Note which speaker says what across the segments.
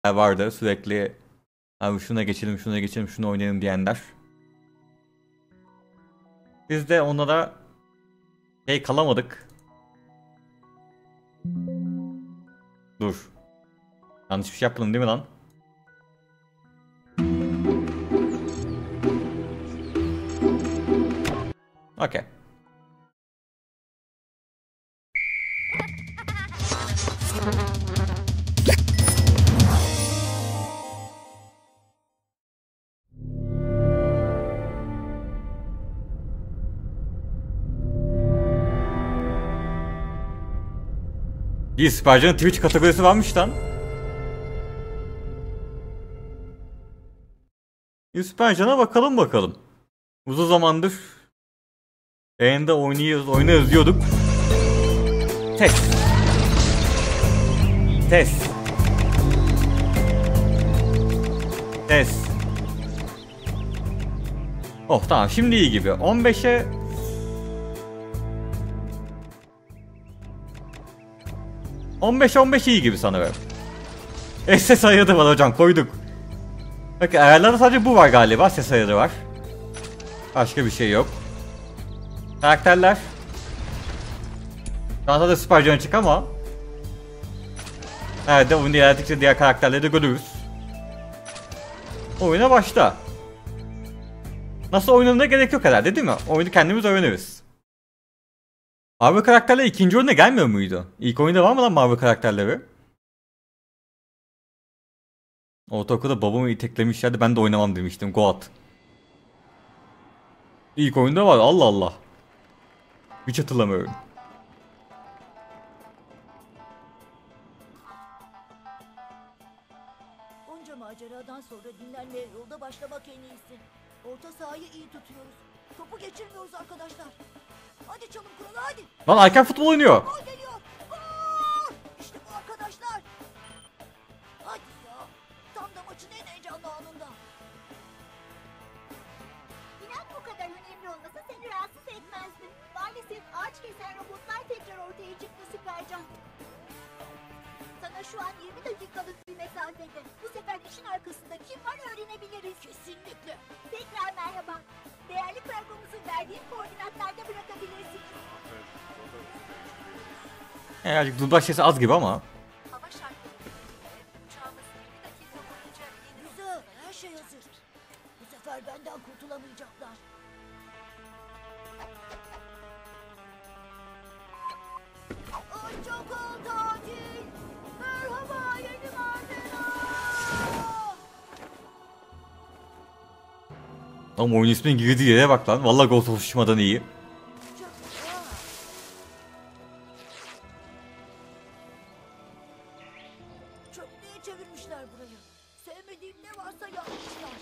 Speaker 1: vardı sürekli. Abi şuna geçelim, şuna geçelim, şunu oynayalım diyenler. Biz de onlara kalamadık. Dur. Yanlış bir şey yapmadım değil mi lan? Okey. Bir Süpercan'ın Twitch kategorisi varmış lan. Bir Süpercan'a bakalım. Uzun zamandır yayında oynarız diyorduk. Test. Oh tamam, şimdi iyi gibi. 15'e 15 iyi gibi sanırım. Ses ayarı var hocam, koyduk. Bakın ayarlarda sadece bu var galiba, ses ayarı var. Başka bir şey yok. Karakterler. Şu anda da Süpercan çık ama evet, oyun ilerledikçe diğer karakterleri de görürüz. Oyuna başla. Nasıl oynanına gerek yok herhalde değil mi? Oyunu kendimiz öğreniriz. Marvel karakterleri ikinci oyunda gelmiyor muydu? İlk oyunda var mı lan Marvel karakterleri? Ortaokulda babamı iteklemişlerdi, ben de oynamam demiştim. Goat. İlk oyunda var, Allah Allah. Hiç hatırlamıyorum.
Speaker 2: Onca maceradan sonra dinlenmeye yolda başlamak en iyisi. Orta sahayı iyi tutuyoruz. Topu geçirmiyoruz arkadaşlar. Hadi çalın kuralı, hadi.
Speaker 1: Lan Ayken futbol oynuyor.
Speaker 2: Gol geliyor. Gol! İşte bu arkadaşlar. Hadi ya. Tam da maçın en heyecanlı anında.
Speaker 3: İnan bu kadar önemli olmasa seni rahatsız etmezdi. Maalesef ağaç kesen robotlar tekrar ortaya çıktı Süpercan. Sana şu an 20 dakikalık bir mesafede. Bu sefer işin arkasında kim var öğrenebiliriz.
Speaker 2: Kesinlikle.
Speaker 3: Tekrar merhaba. Değerli kargomuzun verdiği koordinatlarda bırakabilirsin.
Speaker 1: Birazcık dublaj sesi az gibi ama.
Speaker 3: Hava şartları uçağımız 20 dakika boyunca
Speaker 2: Güzel, her şey hazır. Bu sefer benden kurtulamayacaklar. Çok ol tatil. Merhaba yeni macera.
Speaker 1: Ama oyun isminin girdiği yere bak lan. Vallahi Ghost of Tsushima'dan iyi.
Speaker 2: Çöplüğe çevirmişler burayı. Sevmediğim ne varsa yapmışlar.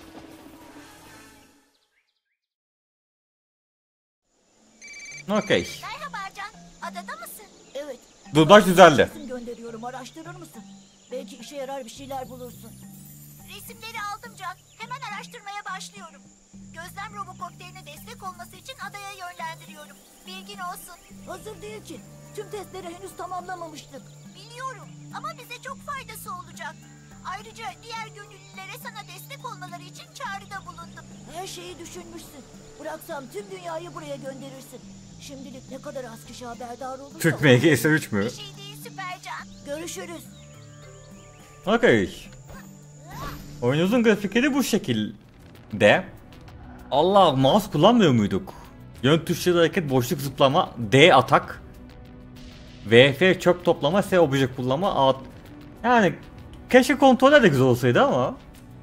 Speaker 1: Okey.
Speaker 3: Merhaba Can, adada mısın?
Speaker 2: Evet.
Speaker 1: Dublaj düzeldi.
Speaker 2: Resim gönderiyorum, araştırır mısın? Belki işe yarar bir şeyler bulursun.
Speaker 3: Resimleri aldım Can. Hemen araştırmaya başlıyorum. Gözlem robokopterine destek olması için adaya yönlendiriyorum. Bilgin olsun.
Speaker 2: Hazır değil ki. Tüm testleri henüz tamamlamamıştık.
Speaker 3: Biliyorum ama bize çok faydası olacak. Ayrıca diğer gönüllülere sana destek olmaları için çağrıda bulundum.
Speaker 2: Her şeyi düşünmüşsün. Bıraksam tüm dünyayı buraya gönderirsin. Şimdilik ne kadar az kişi haberdar olursa...
Speaker 1: Türk MGS 3 mü?
Speaker 3: Bir şey değil Süpercan.
Speaker 2: Görüşürüz.
Speaker 1: Okey. Oyunumuzun grafikleri bu şekilde. Allah, mouse kullanmıyor muyduk? Yön tuşları hareket, boşluk zıplama, D atak, VF çöp toplama, S obje kullanma, A... Yani keşke kontroller de güzel olsaydı ama.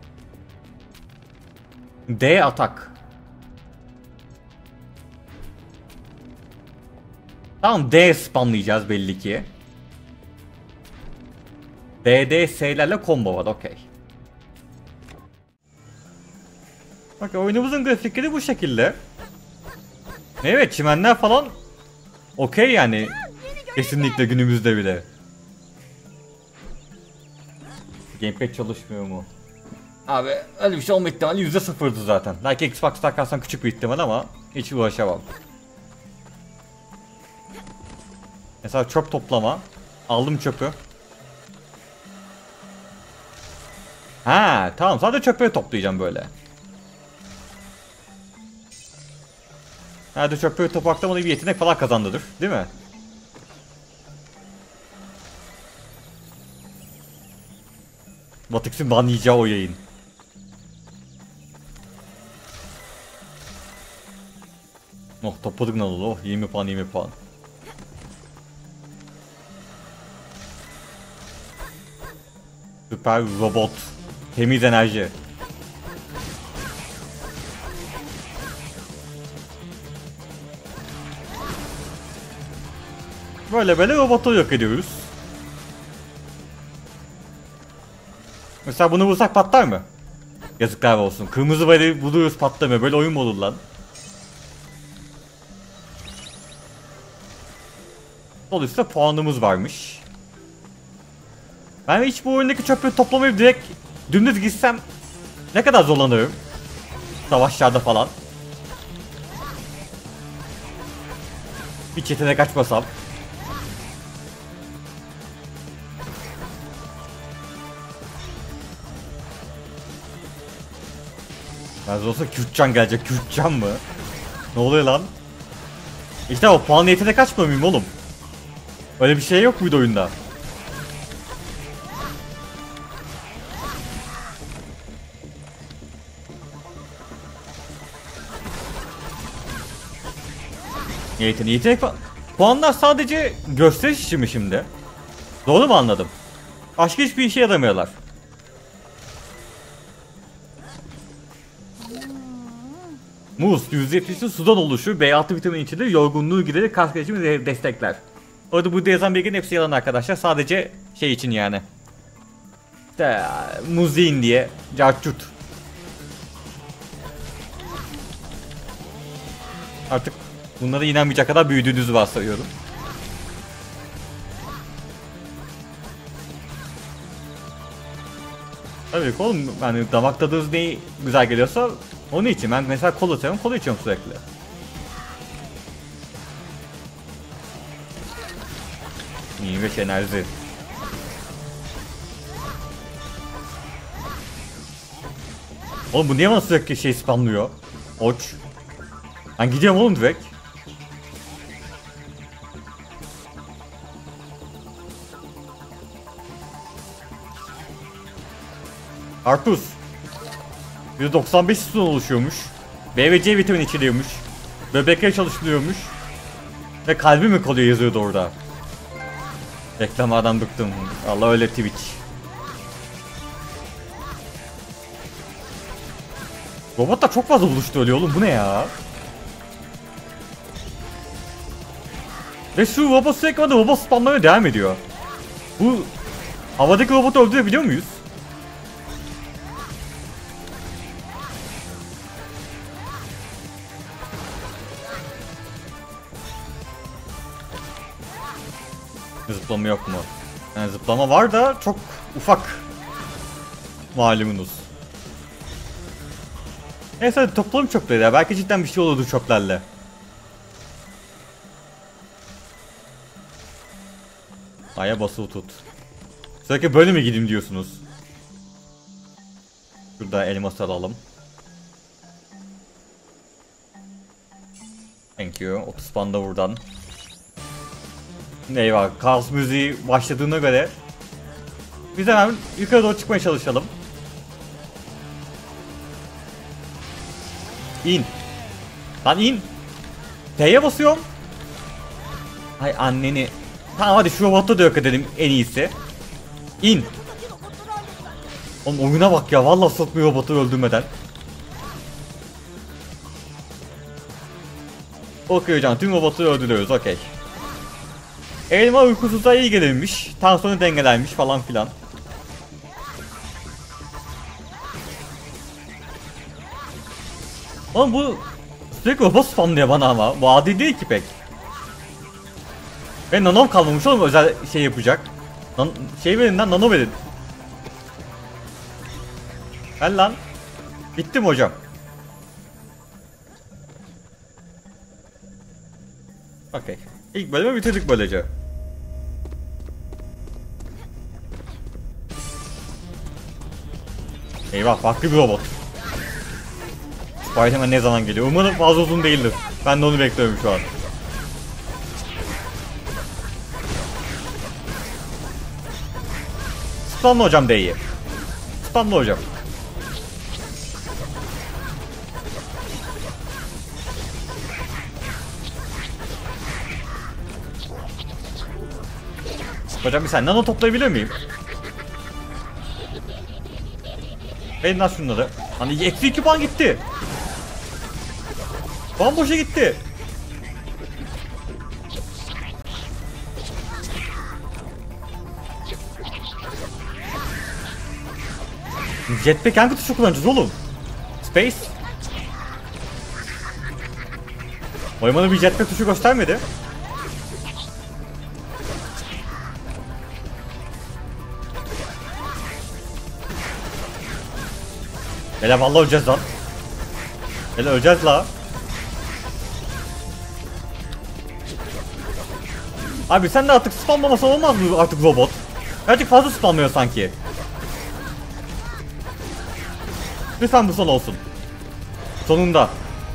Speaker 1: D atak. Tamam, D spamlayacağız belli ki. DDS'lerle combo var, okey. Bak, oyunumuzun grafikleri bu şekilde. Evet, çimenler falan okey yani. Kesinlikle günümüzde bile. Gamepad çalışmıyor mu? Abi öyle bir şey olma ihtimali %0'dı zaten. Belki Xbox'ta takarsan küçük bir ihtimal ama hiç uğraşamam. Mesela çöp toplama. Aldım çöpü. Ha tamam, sadece çöpleri toplayacağım böyle. Hadi çöpleri toplamakta bana bir yetenek falan kazandırır, değil mi? Batix'in banlayacağı o yayın. Oh topladık ne oldu? Oh 20 puan 20 puan. Süper robot. Temiz enerji. Böyle böyle robotu yok ediyoruz. Mesela bunu vursak patlar mı? Yazıklar olsun. Kırmızı böyle buluyoruz patlamıyor. Böyle oyun mu olur lan? Dolayısıyla puanımız varmış. Ben hiç bu oyundaki çöpleri toplamayıp direkt dümdüz gitsem ne kadar zorlanırım. Savaşlarda falan. Hiç yetenek açmasam. Ben olsa Kürtcan gelecek. Kürtcan mı? Ne oluyor lan? İşte o puan yetenek açmıyor muyum oğlum? Öyle bir şey yok muydu oyunda? Yetenek puanlar sadece gösteriş için mi şimdi? Doğru mu anladım? Başka hiçbir işe yaramıyorlar. Muz %70'i sudan oluşur. B6 vitamin içinde yorgunluğu giderir, kas gelişimi destekler. Orada burada yazan bilginin hepsi yalan arkadaşlar. Sadece şey için yani. İşte muz yiyin diye. Cartçut. Artık bunlara inanmayacak kadar büyüdüğünüzü varsayıyorum. Tabii oğlum, yani damak tadınız neyi güzel geliyorsa onun için. Ben mesela kola seviyorum, kola içiyorum sürekli. İyi ve enerji. Oğlum bu niye bana sürekli şey spamlıyor? Oç. Ben gidiyorum oğlum direkt. Karpuz. %95 sudan oluşuyormuş. B ve C vitamini içeriyormuş. Böbrekler çalıştırıyormuş. Ve kalbi mi kalıyor yazıyordu orada. Reklamlardan bıktım. Allah öyle Twitch. Robotlar çok fazla buluştu öyle oğlum, bu ne ya? Ve şu robot sürekli bana robot spamlamaya devam ediyor. Bu havadaki robotu öldürebiliyor muyuz? Zıplama yok mu? Yani zıplama var da çok ufak. Malumunuz. Neyse hadi toplayalım çöpleri ya. Belki cidden bir şey olurdu çöplerle. Aya basılı tut. Sürekli böyle mi gideyim diyorsunuz? Şurada elmas alalım. Thank you. 30 panda buradan. Eyvah, kaos müziği başladığına göre biz hemen yukarı doğru çıkmaya çalışalım. İn. Lan in. T'ye basıyorum. Hay anneni. Tamam hadi şu robotta da yok edelim en iyisi. İn. Oğlum oyuna bak ya, vallahi sokmuyor robotu öldürmeden. Okey hocam, tüm robotları öldürüyoruz, okey. Elma uykusuzluğa iyi gelirmiş, tansiyonu dengelermiş falan filan. Oğlum bu sürekli robot spamlıyor bana ama bu adil değil ki pek. Ve nanom kalmamış oğlum, özel şey yapacak. Şey verin lan, nano verin. Ver lan. Bittim hocam. Okey. İlk bölümü bitirdik böylece. Eyvah, farklı bir robot. Spiderman ne zaman geliyor? Umarım fazla uzun değildir. Ben de onu bekliyorum şu an. Spamla hocam D'yi. Spamla hocam. Hocam bir senden onu toplayabilir miyim? Benim lan şunları. Hani eksi 2 puan gitti. Puan boşa gitti. Jetpack hangi tuşu kullanacağız oğlum? Space. Oymanın bir jetpack tuşu göstermedi. Hele vallahi öleceğiz lan. Hele öleceğiz la. Abi sen de artık spamlaması olmaz mı artık robot? Artık fazla spamlıyor sanki. Lütfen bu son olsun. Sonunda.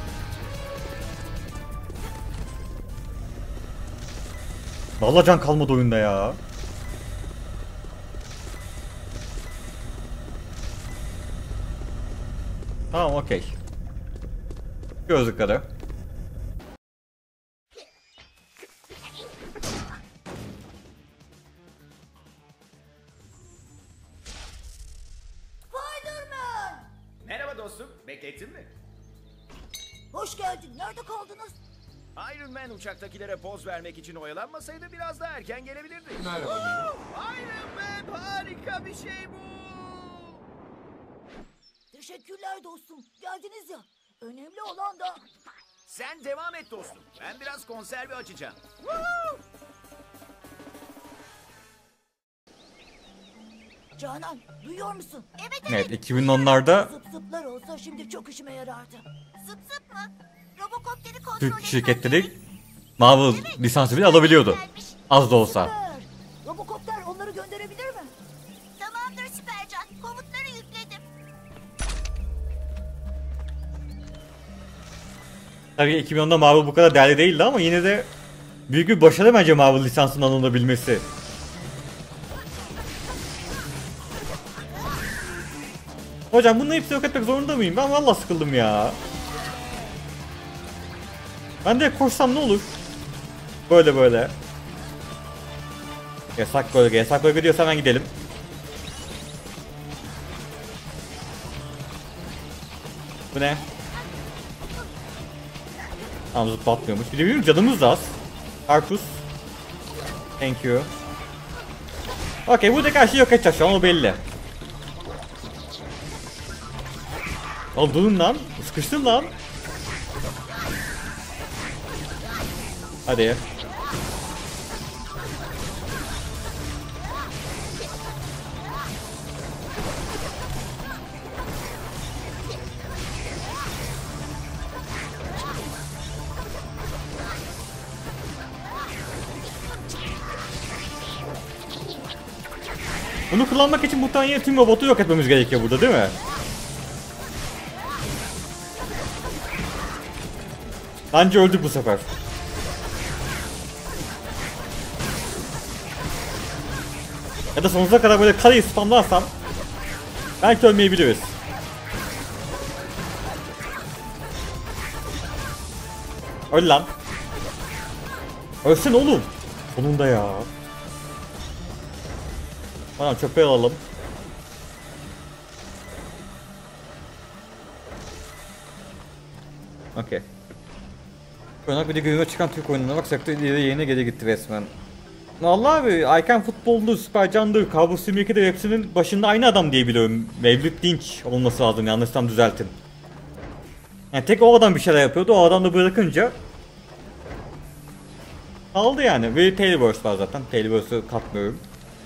Speaker 1: Vallahi can kalmadı oyunda ya. Tamam, okey. Gözlükleri.
Speaker 2: Spiderman!
Speaker 4: Merhaba dostum, beklettin mi?
Speaker 2: Hoş geldin. Nerede kaldınız?
Speaker 4: Iron Man uçaktakilere poz vermek için oyalanmasaydı biraz daha erken gelebilirdi.
Speaker 5: Merhaba.
Speaker 4: Iron Man harika bir şey bu.
Speaker 2: Teşekkürler dostum. Geldiniz ya. Önemli olan da...
Speaker 4: Sen devam et dostum. Ben biraz konserve açacağım.
Speaker 2: Canan, duyuyor musun?
Speaker 1: Evet, 2010'larda
Speaker 2: Zıp zıplar olsa şimdi çok işime yarardı.
Speaker 3: Zıp zıp mı? Robokopteri kontrol
Speaker 1: Türk
Speaker 3: etmez
Speaker 1: şirketleri Marvel lisansı bile alabiliyordu. Az da olsa.
Speaker 2: Süper. Robokopter onları gönderebilir mi?
Speaker 3: Tamamdır Süpercan. Komutları yükledim.
Speaker 1: Tabii 2010'da Marvel bu kadar değerli değildi ama yine de büyük bir başarı bence Marvel lisansının alınabilmesi. Hocam bunun hepsini yok etmek zorunda mıyım? Ben vallahi sıkıldım ya. Ben de koşsam ne olur? Böyle böyle. Yasak bölge, yasak bölge diyorsa hemen gidelim. Bu ne? Tamam, zıplatmıyormuş. Bir de benim canımız da az. Karpuz. Thank you. Okey, buradaki her şeyi yok edeceğiz şu an, o belli. Oğlum durun lan. Sıkıştın lan. Hadi. Bunu kullanmak için muhtemelen tüm robotu yok etmemiz gerekiyor burada, değil mi? Bence öldük bu sefer. Ya da sonsuza kadar böyle kaleyi spamlarsam belki ölmeyebiliriz. Öl lan. Ölsün oğlum. Sonunda ya. Tamam, çöpe alalım. Okey. Konak bir de gözüme çıkan Türk oyununa bak, sektör ileri yerine geri gitti resmen. Vallahi abi, Icon Futbol'du, Supercan'dı, Cowboy 22'de hepsinin başında aynı adam diye biliyorum. Mevlüt Dinç olması lazım, yanlışsam düzeltin. Yani tek o adam bir şeyler yapıyordu, o adam da bırakınca kaldı yani. Ve Tailverse var zaten, Tailverse'ı katmıyorum.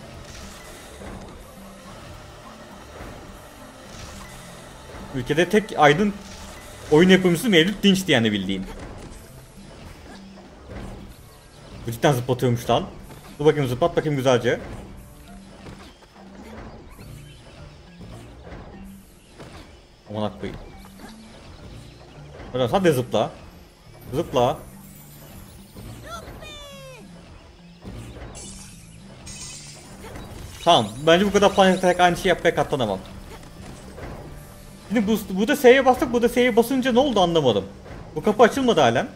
Speaker 1: Ülkede tek aydın oyun yapımcısı Mevlüt Dinç'ti yani, bildiğin. Bu cidden zıplatıyormuş lan. Dur bakayım, zıplat bakayım güzelce. Aman koyayım. Hocam hadi zıpla. Zıpla. Tamam. Bence bu kadar panik atarak aynı şey yapmaya katlanamam. Şimdi bu da S'ye bastık. Bu da S'ye basınca ne oldu anlamadım. Bu kapı açılmadı halen.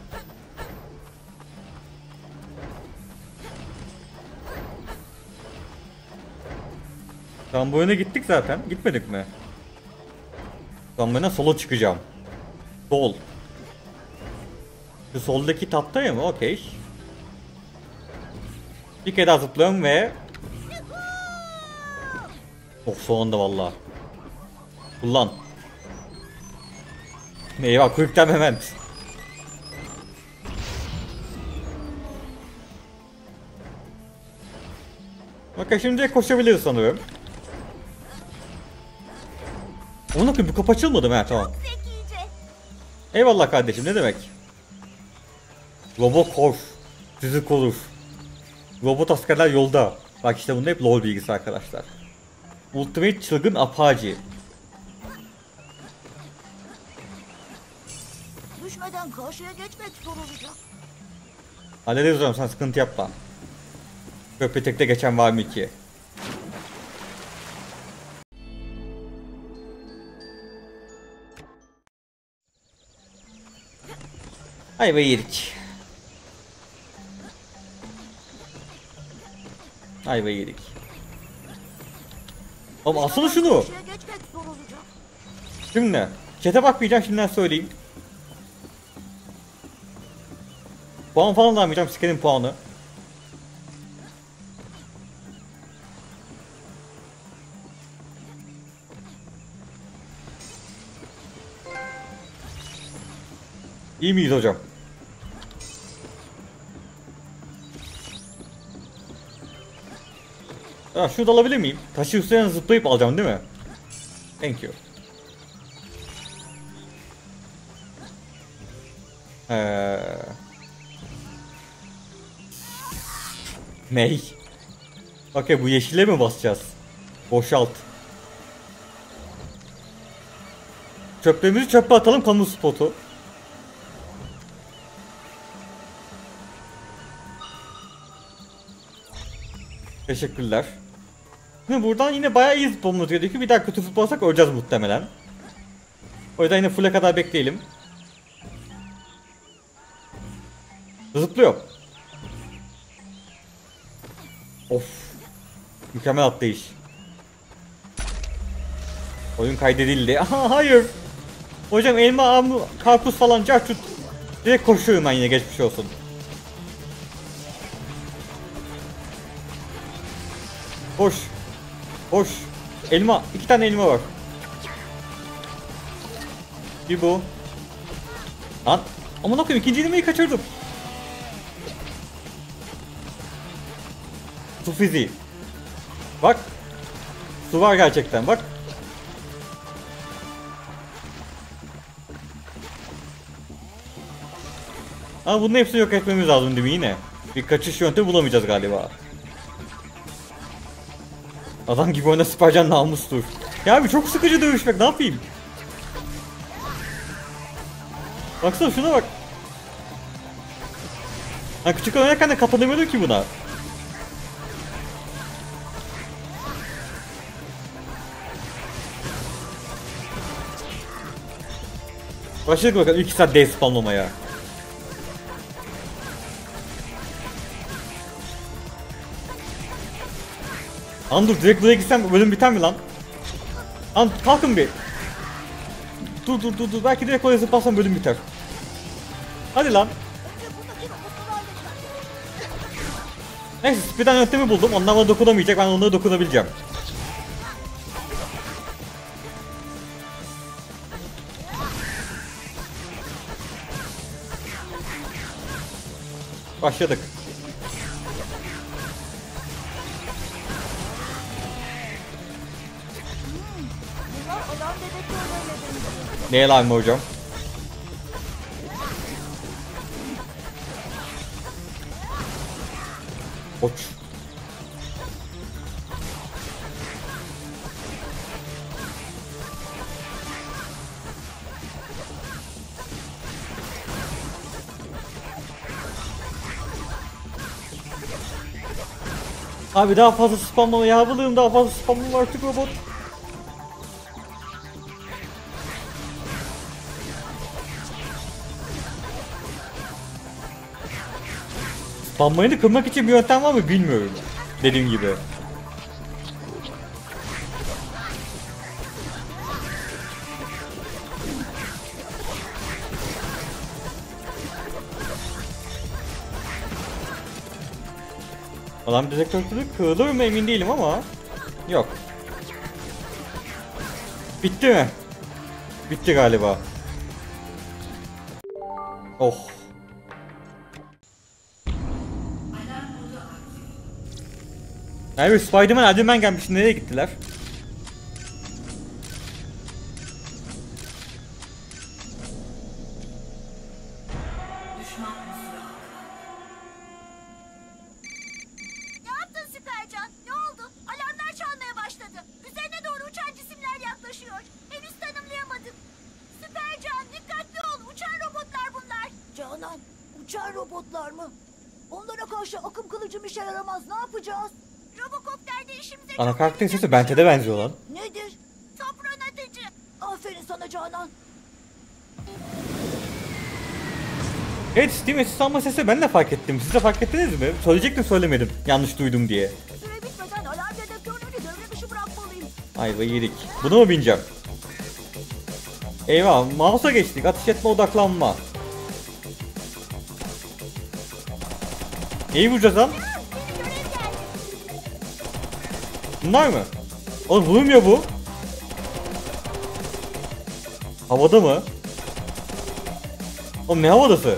Speaker 1: Tamam bu yöne gittik zaten. Gitmedik mi? Tamam ben sola çıkacağım. Sol. Şu soldaki taptayım mı? Okey. Bir kere daha zıplıyorum ve... Oh sonunda valla. Kullan. Eyvah quick'ten hemen. Okey şimdi koşabiliriz sanırım. Ona koyayım bu kapı açılmadı mı? Ha tamam.
Speaker 3: Zekice.
Speaker 1: Eyvallah kardeşim ne demek? Robocop sizi korur. Robot askerler yolda. Bak işte bunda hep LoL bilgisi arkadaşlar. Ultimate çılgın apache.
Speaker 2: Düşmeden karşıya geçmek zor olacak.
Speaker 1: Hallederiz hocam sen sıkıntı yapma. Köpetekte geçen var mı ki? Ayva yedik. Ayva yedik. Oğlum alsana şunu.
Speaker 2: Karşıya geçmek zor olacak.
Speaker 1: Şimdi chat'e bakmayacağım şimdiden söyleyeyim. Puan falan da almayacağım sikerim puanı. İyi miyiz hocam? Ya şunu da alabilir miyim? Taşı üstüne zıplayıp alacağım değil mi? Thank you. Ney? Okey bu yeşile mi basacağız? Boşalt. Çöplerimizi çöpe atalım kamu spotu. Teşekkürler. Şimdi buradan yine bayağı iyi zıplamamız gerekiyor. Bir daha kötü zıplarsak öleceğiz muhtemelen. O yüzden yine full'e kadar bekleyelim. Zıplıyor. Of. Mükemmel atlayış. Oyun kaydedildi. Aha hayır. Hocam elma, karpuz falan carçut. Direkt koşuyorum ben yine geçmiş olsun. Koş. Koş. Elma. 2 tane elma var. Bir bu. Lan. Aman okuyayım ikinci elmayı kaçırdım. Su fiziği. Bak. Su var gerçekten bak. Ama bunun hepsini yok etmemiz lazım değil mi yine? Bir kaçış yöntemi bulamayacağız galiba. Adam gibi oyna Süpercan namustur. Ya abi çok sıkıcı dövüşmek ne yapayım? Baksana şuna bak. Ha küçük oynarken de kapanamıyordum ki buna. Başladık bakalım 2 saat D spamlamaya. Lan dur direkt buraya gitsem bölüm biter mi lan? Lan kalkın bir. Dur belki direkt oraya zıplarsam bölüm biter. Hadi lan.
Speaker 2: Önce buradaki robotları halledeceğim.
Speaker 1: Neyse speedrun yöntemi buldum. Onlar bana dokunamayacak ben onlara dokunabileceğim. Başladık.
Speaker 2: Bunlar alarm dedektörlerine benziyor.
Speaker 1: Neye lan mı hocam? Koç. Abi daha fazla spamlama ya balığım, daha fazla spamlama artık robot. Spamlayını kırmak için bir yöntem var mı bilmiyorum. Dediğim gibi. Adam dedektörü kırılır mı emin değilim ama yok. Bitti mi? Bitti galiba. Oh. Yani Spider-Man, Spider-Man gelmiş. Nereye gittiler?
Speaker 3: Ne yaptın Süpercan? Ne oldu? Alarmlar çalmaya başladı. Üzerine doğru uçan cisimler yaklaşıyor. Henüz tanımlayamadım. Süpercan dikkatli ol. Uçan robotlar bunlar.
Speaker 2: Canan, uçan robotlar mı? Onlara karşı akım kılıcım işe yaramaz. Ne yapacağız?
Speaker 3: Robokopter'de işimize
Speaker 1: Ana
Speaker 3: çok
Speaker 1: karakterin
Speaker 3: yarayacak
Speaker 1: sesi
Speaker 3: bir
Speaker 1: Bente'de
Speaker 3: şey
Speaker 1: benziyor
Speaker 3: var.
Speaker 1: lan.
Speaker 2: Nedir?
Speaker 3: Topron atıcı.
Speaker 2: Aferin sana Canan.
Speaker 1: Evet, Steam Assistant sesi ben de fark ettim. Siz de fark ettiniz mi? Söyleyecektim söylemedim. Yanlış duydum diye.
Speaker 2: Süre bitmeden alarm dedektörünü devre dışı bırakmalıyım.
Speaker 1: Ayva yedik. Buna mı bineceğim? Eyvah, mouse'a geçtik. Atış etme, odaklanma. İyi vuracağız lan.
Speaker 3: Yeni görev geldi.
Speaker 1: Bunlar mı? Oğlum vurmuyor bu. Havada mı? Oğlum ne havadası?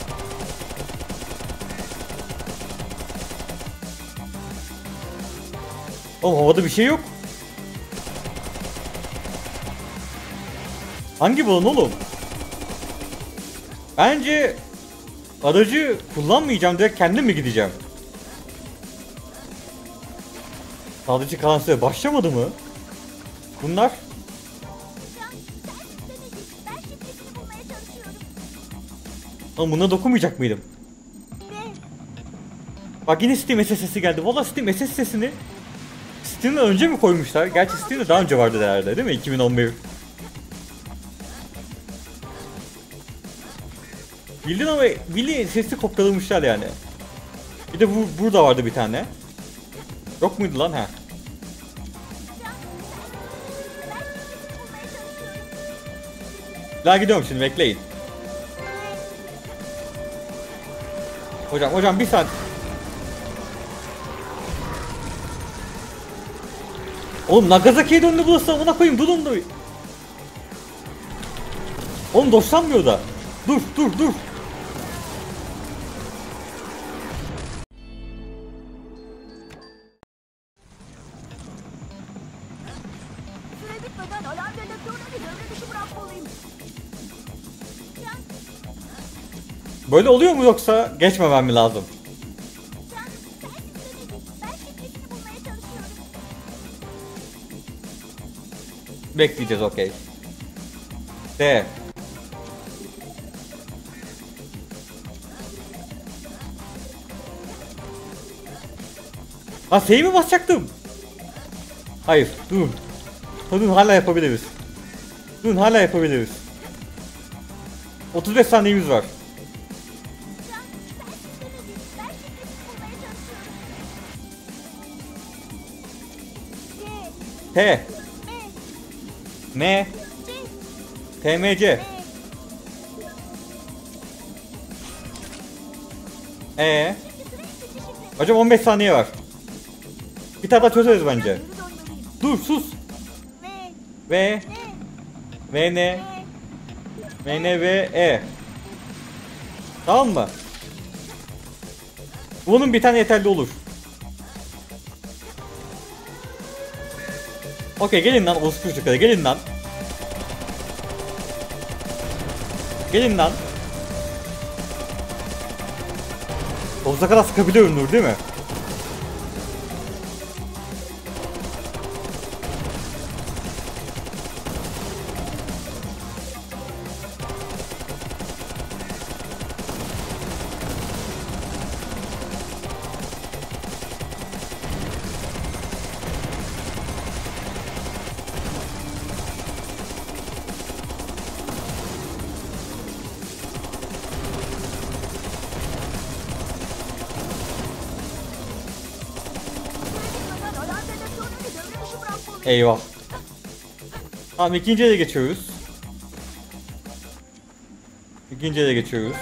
Speaker 1: Oğlum havada bir şey yok. Hangi balon oğlum? Bence aracı kullanmayacağım, direkt kendim mi gideceğim? Sadece kalan süre başlamadı mı? Bunlar?
Speaker 3: Can, sen istemedin. Ben şifresini bulmaya çalışıyorum.
Speaker 1: Ama buna dokunmayacak mıydım?
Speaker 3: Ne?
Speaker 1: Bak yine Steam SS sesi geldi. Valla Steam SS sesini Steam'den önce mi koymuşlar? Gerçi Steam'de daha önce vardı herhalde değil mi? 2011. Bildin ama bildiğin sesi kopyalamışlar yani. Bir de burada vardı bir tane. Yok muydu lan ha?
Speaker 3: Can, ben şifresini bulmaya çalışıyorum.
Speaker 1: La gidiyorum şimdi, bekleyin. Hocam bir saat. Oğlum Nagasaki'ye döndü burası, amına koyayım, durun da. Oğlum doşlanmıyor da. Dur.
Speaker 2: Süre bitmeden alarm dedektörünü devre dışı bırakmalıyım.
Speaker 3: Can,
Speaker 1: Böyle oluyor mu yoksa geçmemem mi lazım?
Speaker 3: Can, sen istemedin. Ben şifresini bulmaya çalışıyorum.
Speaker 1: Bekleyeceğiz, okey. D. Ha F'yi mi basacaktım? Hayır, durun. Durun, hala yapabiliriz. 35 saniyemiz var.
Speaker 3: Can, sen istemedin. Ben şifresini bulmaya çalışıyorum.
Speaker 1: T.
Speaker 3: M,
Speaker 1: M.
Speaker 3: C,
Speaker 1: TMC. E.
Speaker 3: Şimdi sıra ikinci şifre.
Speaker 1: Hocam 15 saniye var. Bir tane daha çözeriz bence.
Speaker 2: Geri dönmeliyim.
Speaker 1: Dur, sus.
Speaker 3: V,
Speaker 1: V.
Speaker 3: N,
Speaker 1: V. N.
Speaker 3: E,
Speaker 1: M. N. V. E. Tamam mı? Bunun bir tane yeterli olur. Okey, gelin lan Oğuz çocukları, gelin lan. Oğuz'a kadar sıkabiliyorum Nur, değil mi? Eyvah. Tamam, ikinciye de geçiyoruz. İkinciye de geçiyoruz.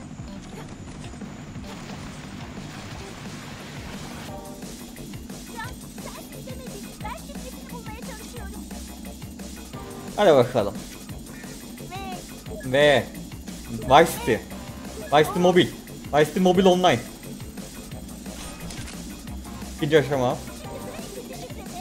Speaker 3: Can, sen istemedin. Ben şifresini bulmaya çalışıyorum.
Speaker 1: Hadi bakalım.
Speaker 3: Ve
Speaker 1: Ve Vice City. Vice City Mobil. Vice City Mobil Online. İkinci aşama.
Speaker 3: şimdi sıra ikinci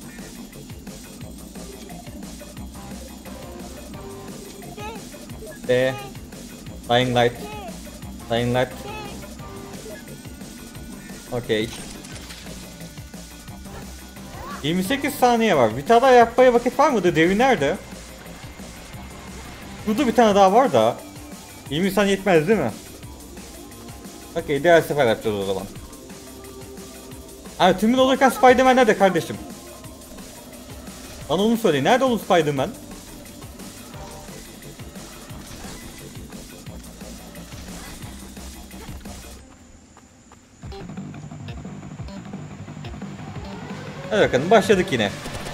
Speaker 3: şifrede.
Speaker 1: D. Dying Light. Dying Light. Okey. 28 saniye var. Bir tane daha yapmaya vakit var mıdır? Devi nerede? Burada bir tane daha var da 20 saniye yetmez değil mi? Okey, diğer sefer yapacağız o zaman. Hani tümün olurken Spider-Man nerede kardeşim? Bana onu söyleyin. Nerede oğlum Spider-Man? Hadi bakalım, başladık yine.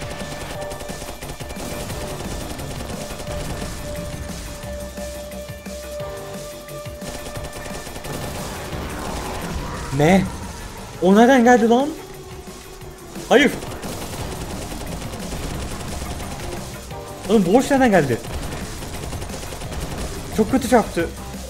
Speaker 1: Ne? O nereden geldi lan? Hayır. Oğlum boş nereden geldi? Çok kötü çarptı.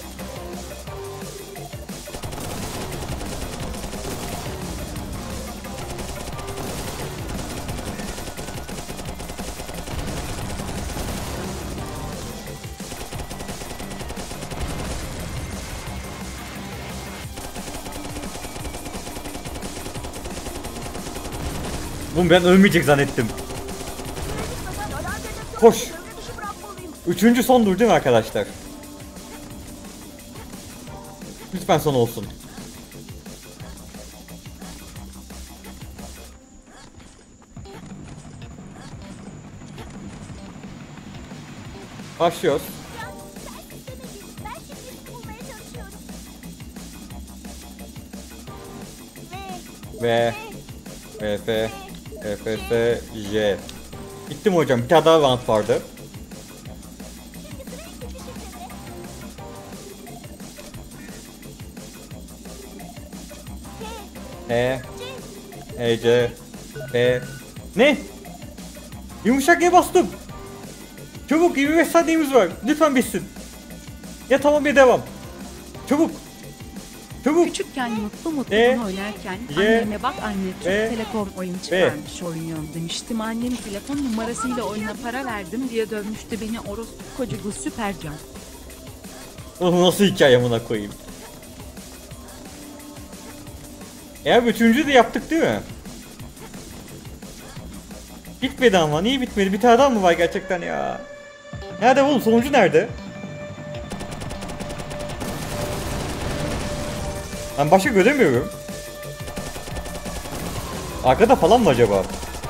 Speaker 1: Oğlum ben ölmeyecek zannettim. Koş.
Speaker 2: Devre dışı bırakmalıyım.
Speaker 1: Üçüncü sondur değil mi arkadaşlar? Lütfen son olsun. Başlıyoruz.
Speaker 3: Can, sen istemedin. Ben şifresini bulmaya çalışıyorum.
Speaker 1: Ve F F S J. Bitti mi hocam? Bir tane daha round vardı.
Speaker 3: Şimdi sıra ikinci şifrede.
Speaker 1: E E C P. Ne? Yumuşak G bastım. Çabuk, 25 saniyemiz var. Lütfen bitsin. Ya tamam ya devam. Çabuk. Çabuk.
Speaker 5: Küçükken mutlu mutlu
Speaker 1: E,
Speaker 5: bunu oynarken
Speaker 1: Y,
Speaker 5: anneme bak anne Türk
Speaker 1: E,
Speaker 5: Telekom oyun
Speaker 1: B.
Speaker 5: çıkarmış oynuyorum demiştim. Annem telefon numarasıyla oyuna para verdim diye dövmüştü beni orospu kocuğu Süpercan.
Speaker 1: Oğlum nasıl hikaye amına koyayım? Ya üçüncü de yaptık değil mi? Bitmedi ama, niye bitmedi? Bir tane daha mı var gerçekten ya? Nerede oğlum, sonuncu nerede? Ben başka göremiyorum. Arkada falan mı acaba?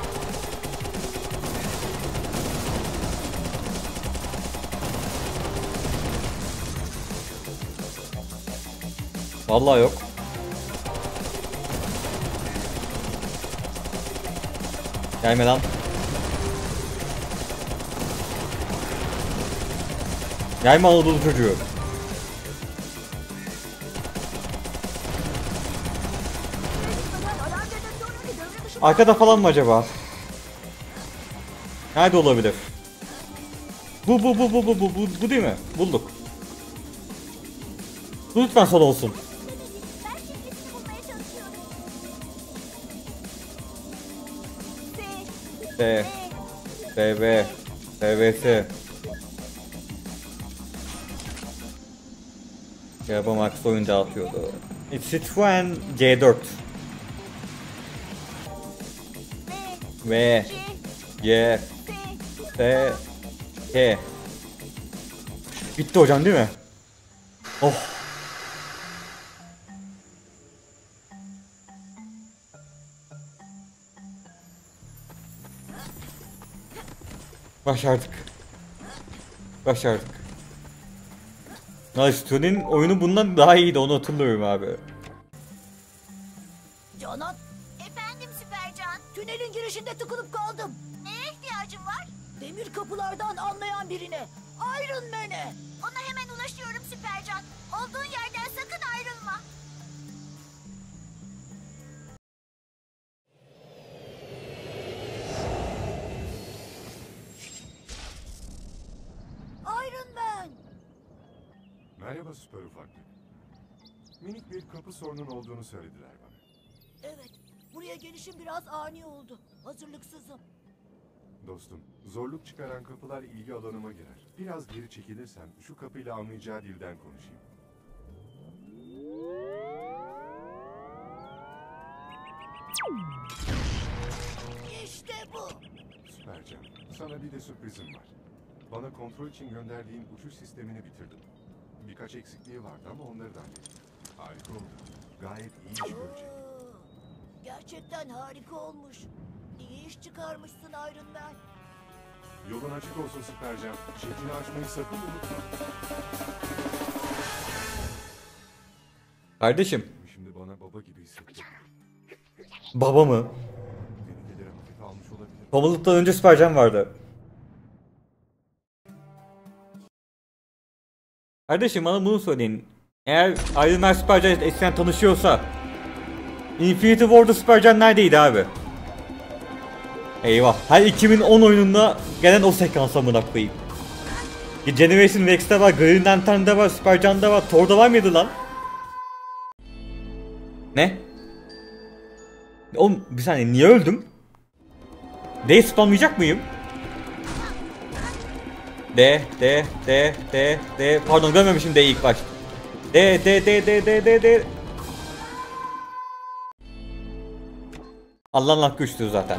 Speaker 1: Vallahi yok. Gelme lan. Gelme Anadolu çocuğu.
Speaker 2: Alarm dedektörleri devre dışı
Speaker 1: Arkada falan mı acaba? Nerede olabilir? Bu değil mi? Bulduk. Bu lütfen son olsun.
Speaker 3: Ben şifresini bulmaya çalışıyorum.
Speaker 1: T T V T V S. Araba Max oyun dağıtıyordu. Citroen C4 V Y T K. Bitti hocam değil mi? Oh. Başardık. Başardık. Nice, Tony'nin oyunu bundan daha iyiydi, onu hatırlıyorum abi.
Speaker 2: Canan,
Speaker 3: Efendim Süpercan.
Speaker 2: tünelin girişinde tıkılıp kaldım.
Speaker 3: Ne? ihtiyacın var?
Speaker 2: Demir kapılardan anlayan birine. Iron Man'e.
Speaker 3: Ona hemen ulaşıyorum Süpercan. Olduğun yerden sakın ayrılma.
Speaker 2: Iron Man.
Speaker 6: Merhaba süper ufaklık. Minik bir kapı sorunun olduğunu söylediler bana.
Speaker 2: Evet, buraya gelişim biraz ani oldu. Hazırlıksızım.
Speaker 6: Dostum, zorluk çıkaran kapılar ilgi alanıma girer. Biraz geri çekilirsen şu kapıyla anlayacağı dilden konuşayım.
Speaker 2: İşte bu.
Speaker 6: Süpercan, sana bir de sürprizim var. Bana kontrol için gönderdiğin uçuş sistemini bitirdim. Birkaç eksikliği vardı ama onları da hallettim. Harika oldu. Gayet iyi iş görecek.
Speaker 2: Gerçekten harika olmuş. İyi iş çıkarmışsın Iron Man.
Speaker 6: Yolun açık olsun Süpercan. Şeklini açmayı sakın unutma.
Speaker 1: Kardeşim.
Speaker 6: Şimdi bana baba gibi hissettim.
Speaker 1: Baba mı?
Speaker 6: Tehlikeleri hafife almış olabilir.
Speaker 1: Babalıktan önce Süpercan vardı. Kardeşim bana bunu söyleyin. Eğer Iron Man Süpercan eskiden tanışıyorsa Infinity War'da Süpercan neredeydi abi? Eyvah. Her 2010 oyununda gelen o sekans amına koyayım. Generation Rex'te var, Green Lantern'de var, Süpercan'da var, Thor'da var mıydı lan? Ne? Oğlum bir saniye niye öldüm? D spamlayacak mıyım? D. Pardon görmemişim D'yi ilk başta. D. Allah'ın hakkı üçtür zaten.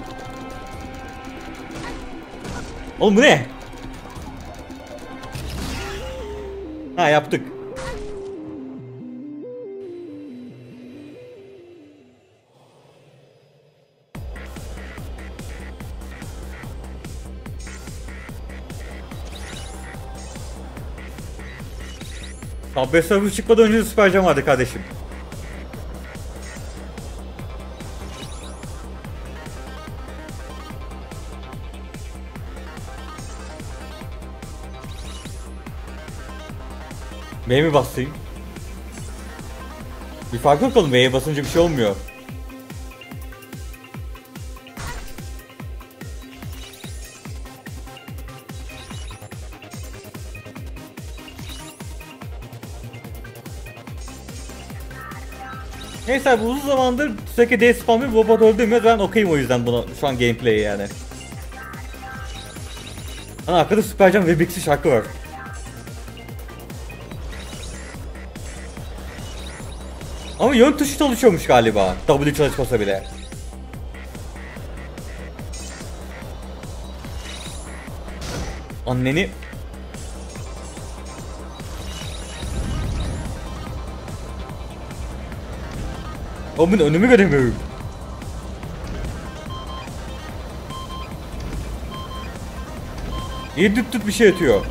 Speaker 1: Oğlum bu ne? Ha yaptık. Subway Surfer çıkmadan önce de Süpercan vardı kardeşim. B'ye mi basayım? Bir fark yok oğlum, B'ye basınca bir şey olmuyor. Neyse abi uzun zamandır sürekli D spamı robot öldürmüyor, ben okeyim o yüzden buna şu an gameplay'e yani. Ana arkada Süpercan ve Bixi şarkı var. Ama yön tuşu çalışıyormuş galiba. W çalışmasa bile. Anneni. Oğlum ben önümü göremiyorum. İyi düt bir şey atıyor.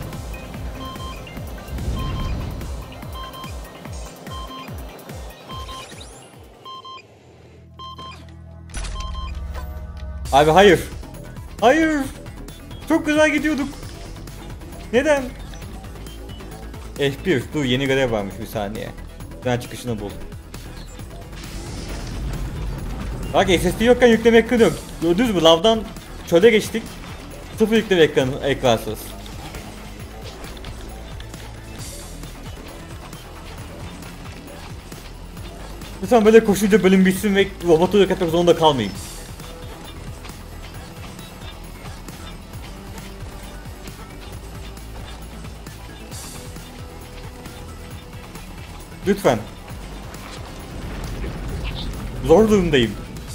Speaker 1: Abi hayır. Hayır. Çok güzel gidiyorduk. Neden? F1. Dur yeni görev varmış, bir saniye. Ben çıkışını bul. Bak SSD yokken yükleme ekranı yok. Gördünüz mü? Lavdan çöle geçtik. Sıfır yükleme ekranı, ekransız. Lütfen böyle koşunca bölüm bitsin ve robotu yok etmek zorunda kalmayayım. Lütfen. Zor durumdayım.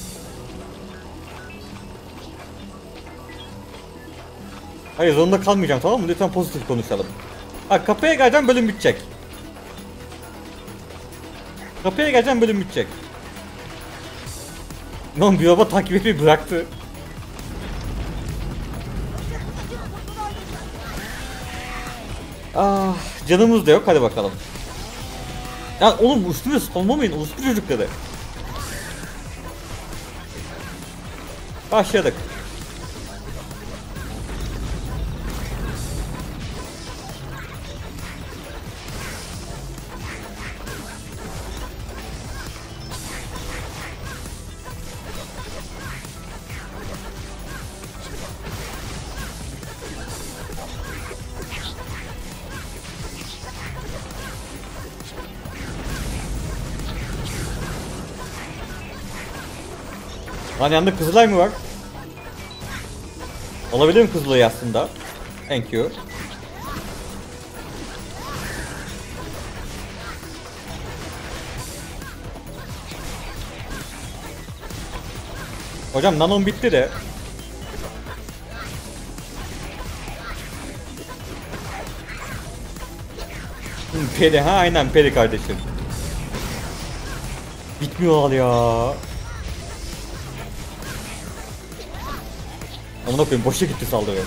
Speaker 1: Hayır zorunda kalmayacağım, tamam mı? Lütfen pozitif konuşalım. Bak kapıya geleceğim, bölüm bitecek. Kapıya geleceğim, bölüm bitecek. Lan bir robot takip etmeyi bıraktı. Ah, canımız da yok, hadi bakalım. Ya oğlum üstüme spamlamayın, orospu çocukları. Lan yanında Kızılay mı var? Olabilir mi Kızılay'ı aslında? Thank you. Hocam nanom bitti de. Peri ha, aynen Peri kardeşim. Bitmiyor ya. Amına koyayım, boşa gitti saldırı.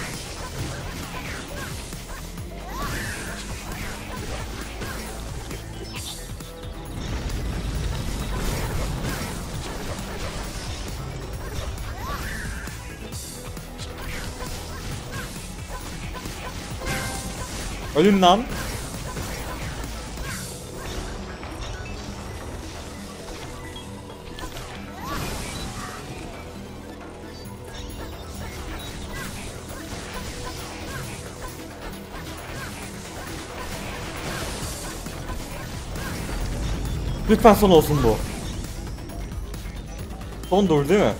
Speaker 1: Ölün lan. Lütfen son olsun bu. Sondur değil mi?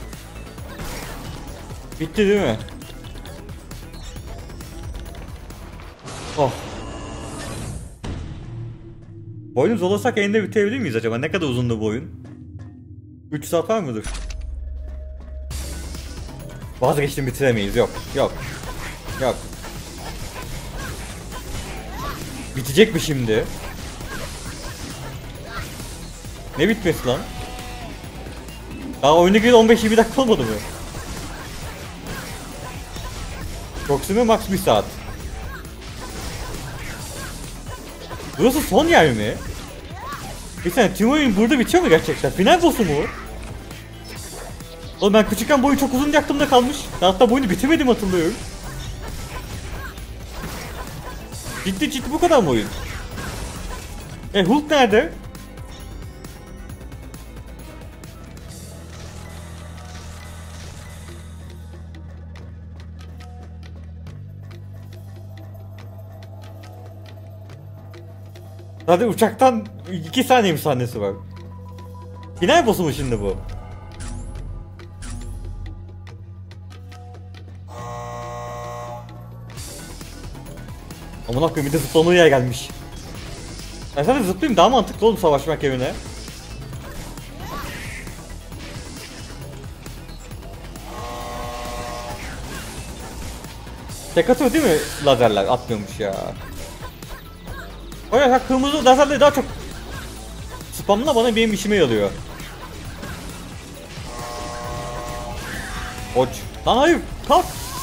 Speaker 1: Bitti değil mi? Oh. Oyunu zorlasak elinde bitirebilir miyiz acaba? Ne kadar uzundu bu oyun? 3 saat var mıdır? Vazgeçtim, bitiremeyiz. Yok. Yok. Yok. Bitecek mi şimdi? Ne bitmesi lan? Daha oyuna girdi 15-20 dakika olmadı mı? Proxima max 1 saat. Burası son yer mi? Bir saniye, tüm oyun burada bitiyor mu gerçekten? Final boss'u mu? Oğlum ben küçükken bu oyun çok uzun aklımda kalmış. Hatta bu oyunu bitirmedim hatırlıyorum. Ciddi bu kadar mı oyun? Hulk nerede? Zaten uçaktan 2 saniye mi sahnesi var? Final boss'u mu şimdi bu? Aman akıyım, bir de zıplamalı yer gelmiş. Ben sana zıplayayım, daha mantıklı oğlum savaşmak yerine. Tek atıyor değil mi lazerler? Atmıyormuş ya. Hayır, kırmızı lazerleri daha çok spamla, bana benim işime yarıyor. Oç. Lan hayır, kalk.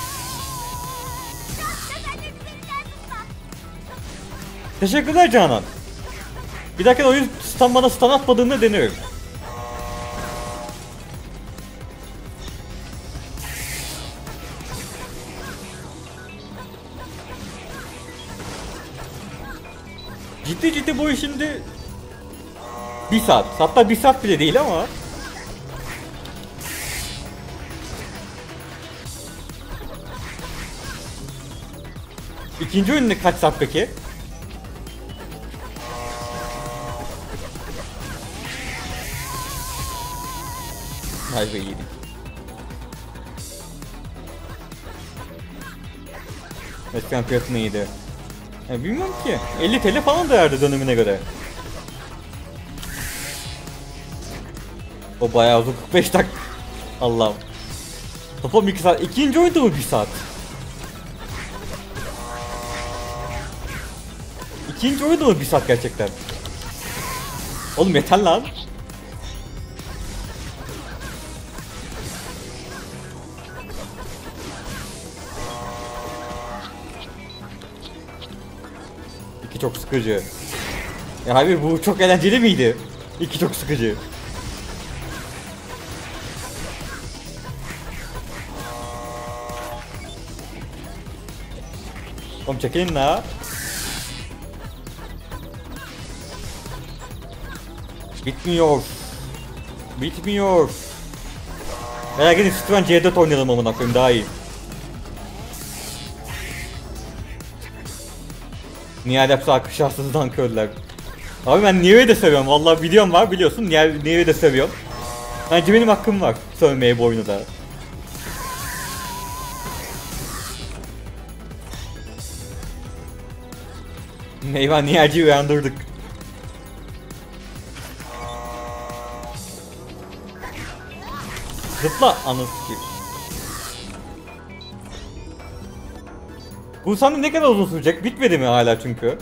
Speaker 1: Teşekkürler Canan. Bir dakika, oyun bana stun atmadığını deniyorum. Ciddi bu iş şimdi 1 saat, hatta 1 saat bile değil ama İkinci oyun kaç saat peki? Hayır be, yedik. Eskiden fiyatı neydi? Bilmiyorum ki. 50 TL falan değerdi dönemine göre. O bayağı uzun, 45 dakika. Allah'ım. Toplam 2 saat. İkinci oyunda mı 1 saat? İkinci oyunda mı 1 saat gerçekten? Oğlum yeter lan. İki çok sıkıcı. Ya abi, bu çok eğlenceli miydi? İki çok sıkıcı. Oğlum çekilin la. Bitmiyor. Bitmiyor. Veya gidin Citroen C4 oynayalım amına koyayım, daha iyi. Nihal yapsa akışarsız dankörler. Abi ben Nioh'yu de seviyorum, vallahi videom var biliyorsun, Nioh'yu de seviyorum. Bence benim hakkım var sövmeye bu oyunu da. Meyvan niyerciyi uyandırdık. Zıpla anası gibi. Bu sahne ne kadar uzun sürecek? Bitmedi mi hala çünkü?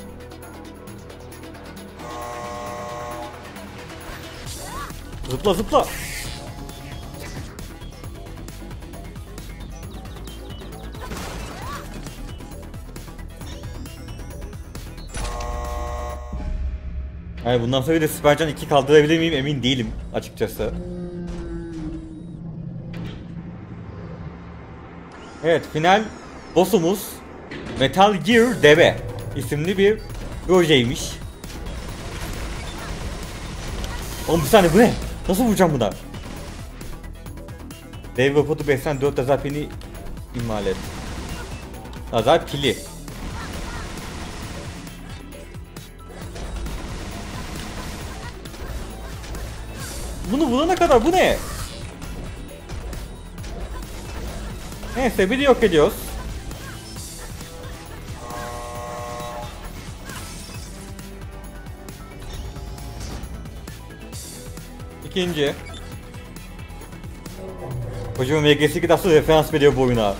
Speaker 1: Zıpla zıpla. Yani bundan sonra bir de Süpercan 2 kaldırabilir miyim emin değilim açıkçası. Evet, final boss'umuz Metal Gear Deve isimli bir projeymiş. Oğlum bir saniye bu ne? Nasıl vuracağım buna? Dev robotu beslen 4 lazer pilini imal et. Lazer pili. Bunu vurana kadar bu ne? Neyse biri yok ediyoruz. İkinci. Hocam VGS2 nasıl referans veriyor bu oyuna?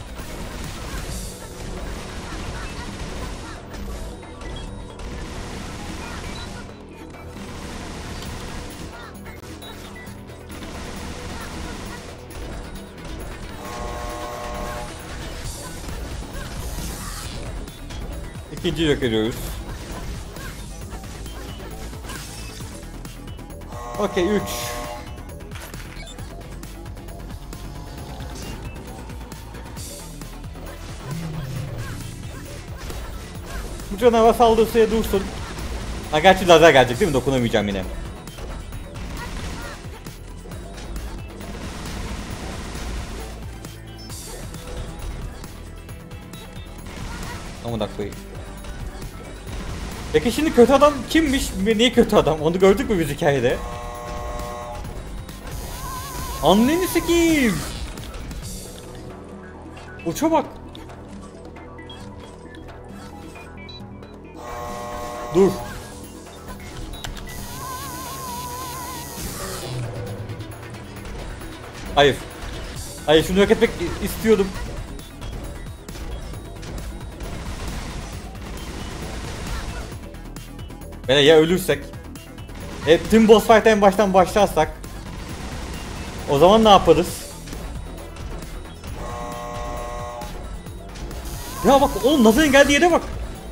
Speaker 1: İkinciyi yok ediyoruz. Okey 3. Bu canavar saldırısıya dursun. Ha gerçi lazer gelecek değil mi? Dokunamayacağım yine. Amına koyayım. Peki şimdi kötü adam kimmiş? Niye kötü adam? Onu gördük mü biz hikayede? Anneni sikeyim. Uça bak. Dur. Hayır. Hayır şunu yok etmek istiyordum. Ya ölürsek, tüm boss fight'a en baştan başlarsak, o zaman ne yaparız? Ya bak oğlum Nazar'ın geldiği yere bak.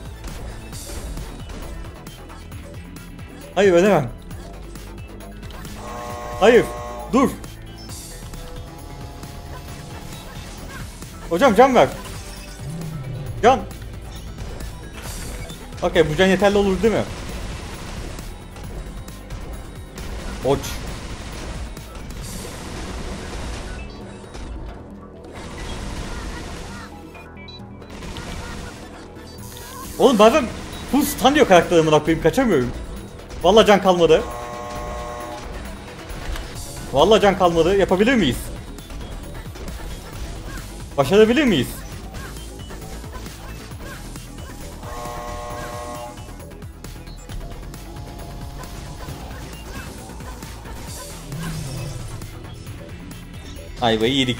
Speaker 1: Hayır ölemem. Hayır dur. Hocam can ver. Can. Okey bu can yeterli olur değil mi? Oç. Oğlum bazen full stun diyor karakterimin aklayıp kaçamıyorum. Vallahi can kalmadı. Vallahi can kalmadı. Yapabilir miyiz? Başarabilir miyiz? Ayvayı yedik.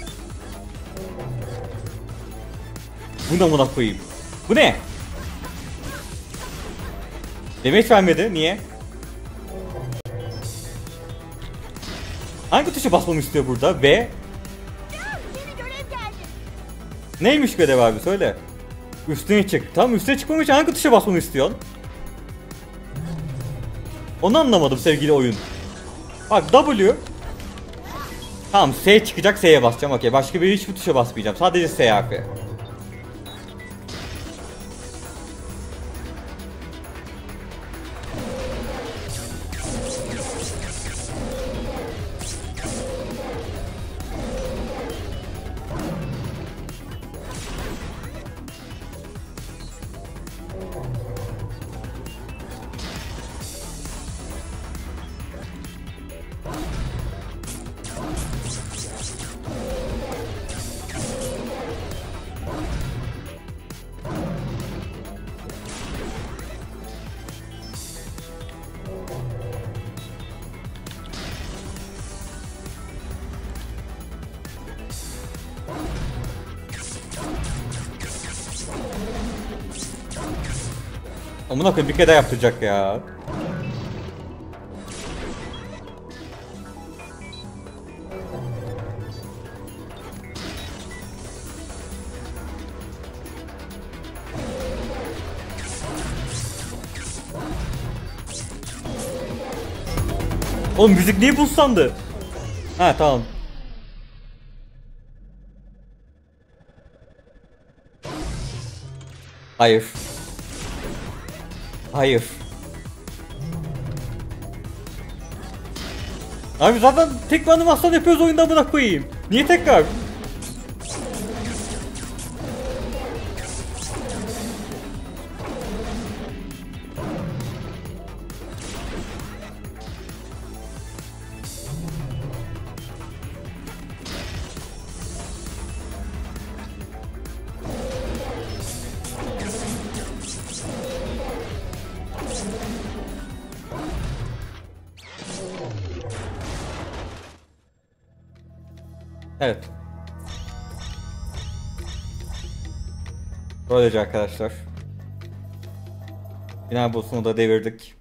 Speaker 1: Bu ne amına koyayım? Bu ne? Demeç vermedi. Niye? Hangi tuşa basmamı istiyor burada? B.
Speaker 3: Yeni görev geldi.
Speaker 1: Neymiş görev abi söyle. Üstüne çık. Tamam üstüne çıkmam için hangi tuşa basmamı istiyorsun? Onu anlamadım sevgili oyun. Bak W. Tamam S çıkacak S'ye basacağım okey. Başka bir hiçbir tuşa basmayacağım. Sadece S harfi. Amına koyayım bir kere daha yaptıracak ya. Oğlum müzik niye buzlandı? Ha tamam. Hayır. Hayır. Abi zaten tek bir animasyon yapıyoruz oyunda, bırak koyayım. Niye tekrar? Evet. Böylece arkadaşlar. Final boss'unu da devirdik.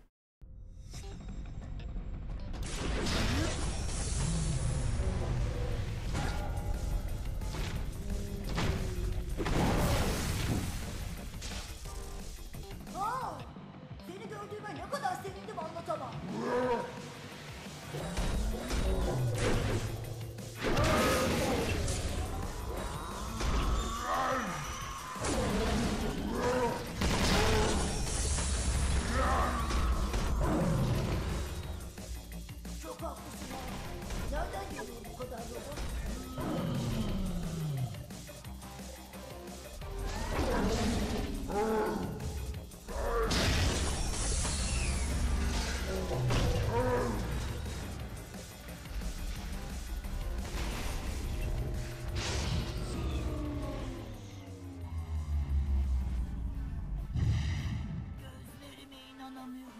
Speaker 2: Seni gördüğüme ne kadar sevindim anlatamam. Çok haklısın abi. Nereden geliyor bu kadar robot? Gözlerime inanamıyorum.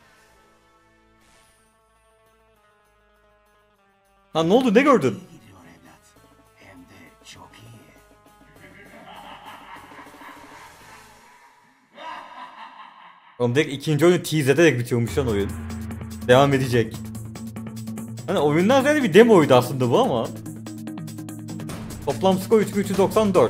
Speaker 1: Lan ne oldu, ne gördün?
Speaker 7: Gidiyor evlat. Hem de çok iyi.
Speaker 1: Oğlum direkt ikinci oyunu tease ederek bitiyormuş lan oyun. Devam edecek. Hani oyundan ziyade bir demo oydu aslında bu ama. Toplam skor 3394.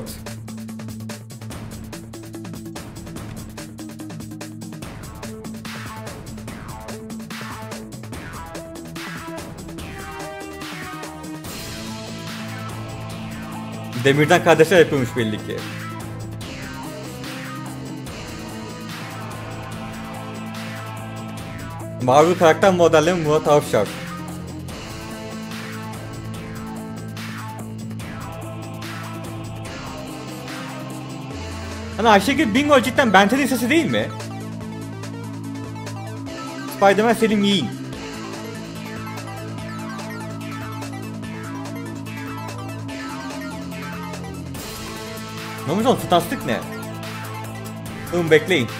Speaker 1: Demirden kardeşler yapıyormuş belli ki. Marvel karakter modellemi Murat Avşar. Hani Ayşegül Bingo cidden Ben 10'in sesi değil mi? Spider-Man Selim Yiğin. Ne olmuş oğlum, fantastik ne? Bekleyin.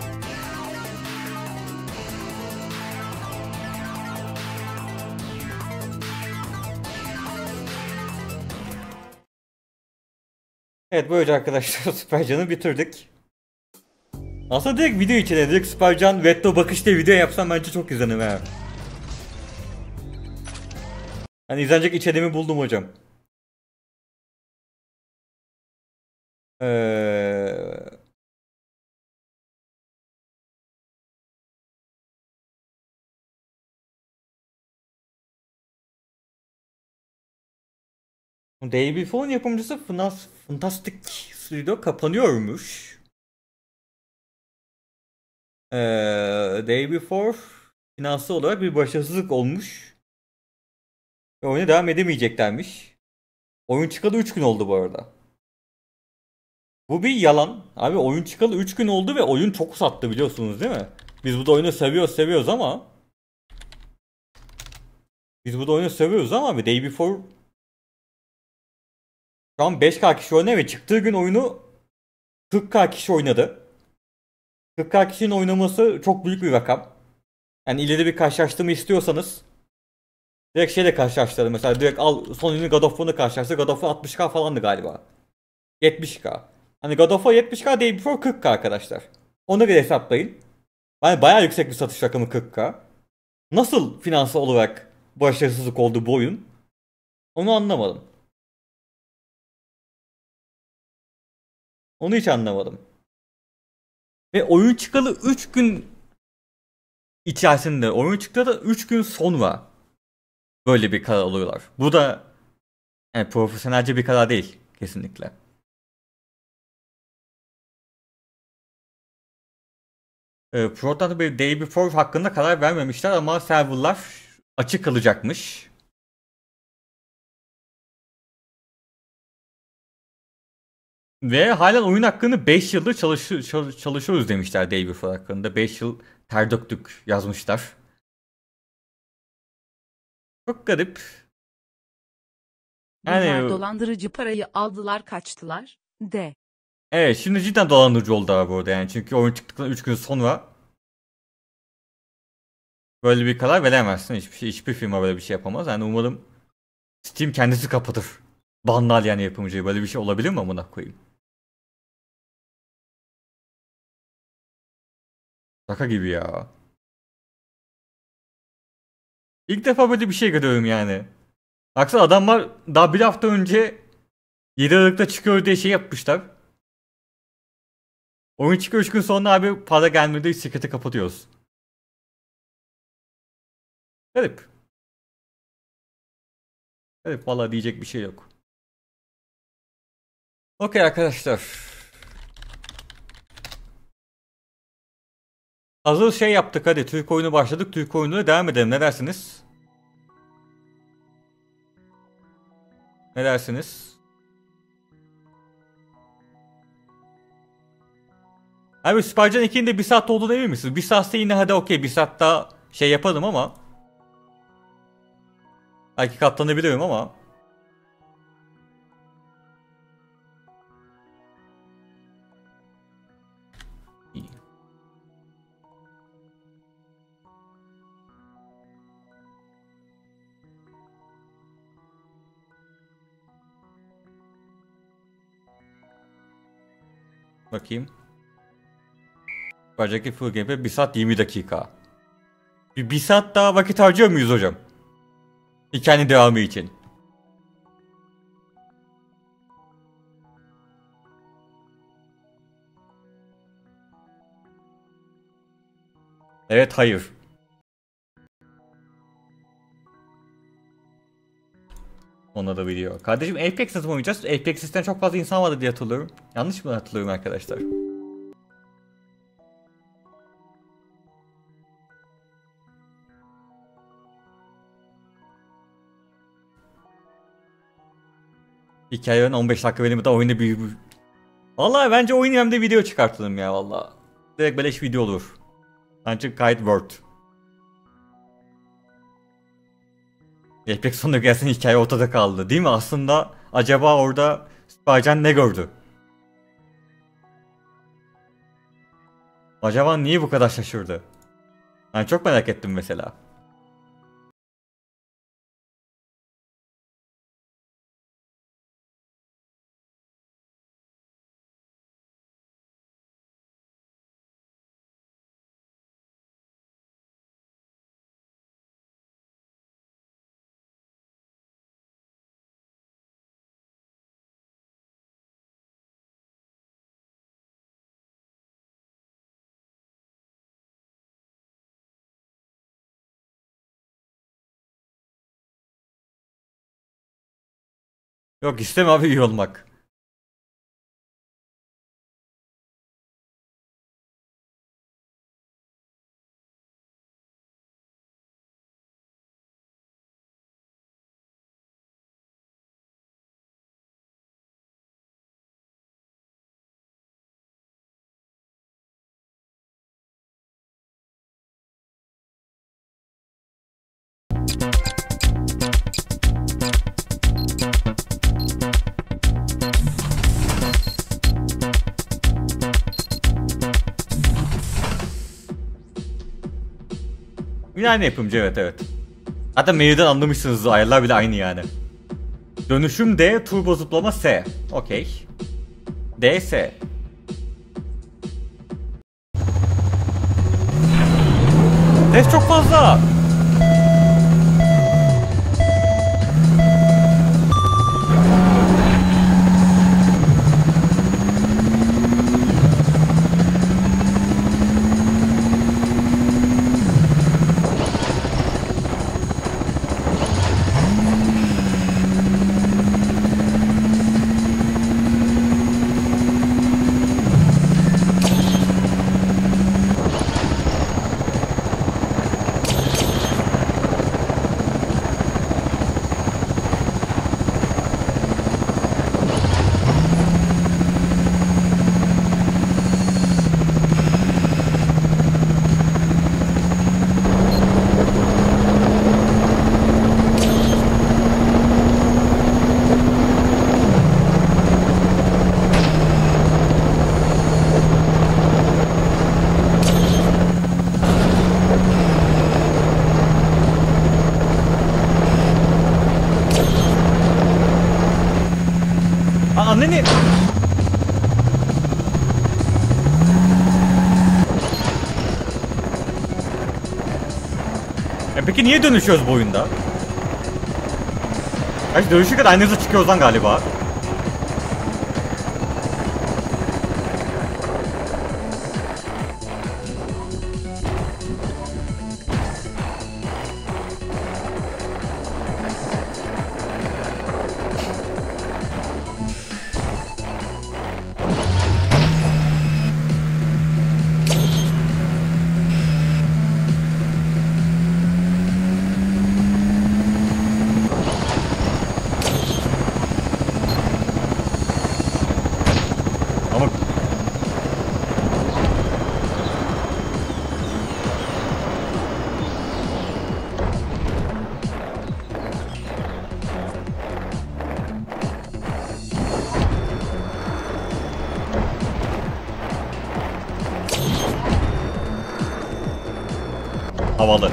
Speaker 1: Evet, böylece arkadaşlar Süpercan'ı bitirdik. Aslında direkt video içine direkt Süpercan Vetto bakış diye video yapsam bence çok izlenir ha. Hani izlenecek içeriğimi buldum hocam. Day Before'un yapımcısı Fantastic Studio kapanıyormuş. Day Before finansal olarak bir başarısızlık olmuş. Ve oyuna devam edemeyeceklermiş. Oyun çıkalı 3 gün oldu bu arada. Bu bir yalan. Abi oyun çıkalı 3 gün oldu ve oyun çok sattı, biliyorsunuz değil mi? Biz bu oyunu seviyoruz ama abi Day Before şu an 5K kişi oynuyor ve çıktığı gün oyunu 40K kişi oynadı. 40K kişinin oynaması çok büyük bir rakam. Yani ileri bir karşılaştırma istiyorsanız direkt şeyle karşılaştıralım. Mesela direkt al Sony'nin God of War'ını karşılaştır. God of War 60K falandı galiba. 70K. Hani God of War 70K, Day Before 40K arkadaşlar. Onu bir hesaplayın. Yani bayağı yüksek bir satış rakamı 40K. Nasıl finansal olarak başarısızlık oldu bu oyun? Onu anlamadım. Onu hiç anlamadım. Ve oyun çıkalı 3 gün içerisinde, oyun çıktı da 3 gün sonra böyle bir karar alıyorlar. Bu da yani profesyonelce bir karar değil kesinlikle. Proton bir Day Before hakkında karar vermemişler ama serverlar açık kalacakmış. Ve halen oyun hakkında 5 yıldır çalışıyoruz demişler Day Before hakkında. 5 yıl ter döktük yazmışlar. Çok garip.
Speaker 5: Bunlar dolandırıcı, parayı aldılar kaçtılar.
Speaker 1: Evet, şimdi cidden dolandırıcı oldu abi orada yani. Çünkü oyun çıktıktan 3 gün sonra böyle bir karar veremezsin. Hiçbir firma böyle bir şey yapamaz. Yani umarım Steam kendisi kapatır. Banlar yani yapımcıyı. Böyle bir şey olabilir mi amına koyayım? Şaka gibi ya. İlk defa böyle bir şey görüyorum yani. Aksine adamlar daha bir hafta önce 7 Aralık'ta çıkıyor diye şey yapmışlar. Oyun çıkıyor 3 gün sonra abi para gelmedi, şirketi kapatıyoruz. Garip. Garip, valla diyecek bir şey yok. Okey arkadaşlar. Hazır şey yaptık, hadi Türk oyunu başladık. Türk oyununa devam edelim, ne dersiniz? Ne dersiniz? Abi Spider-Man 2'nin de 1 saat olduğunu emin misiniz? 1 saatte yine hadi okey, 1 saat daha şey yapalım ama belki katlanabilirim ama İyi. Bakayım. Bacaki Full Game'e 1 saat 20 dakika. Bir saat daha vakit harcıyor muyuz hocam? Hikayenin devamı için. Evet, hayır. Ona da biliyor. Kardeşim Apex nasıl oynayacağız? Apex'ten çok fazla insan vardı diye hatırlıyorum. Yanlış mı hatırlıyorum arkadaşlar? Hikayenin 15 dakika benim de oyunu bir... Vallahi bence oyun hem de video çıkartalım ya vallahi. Direkt beleş video olur. Bence gayet worth. Apex sonunda gelsin, hikaye ortada kaldı değil mi? Aslında acaba orada Spider-Man ne gördü? Acaba niye bu kadar şaşırdı? Ben çok merak ettim mesela. Yok, istemem abi iyi olmak. Yine aynı yapımcı, evet. Hatta menüden anlamışsınız, ayarlar bile aynı yani. Dönüşüm D, turbo zıplama S. Okey. D, S. Ses çok fazla. Anneni. Peki niye dönüşüyoruz bu oyunda? Kaç dönüşürken aynı hızla çıkıyoruz lan galiba. Ama havalı.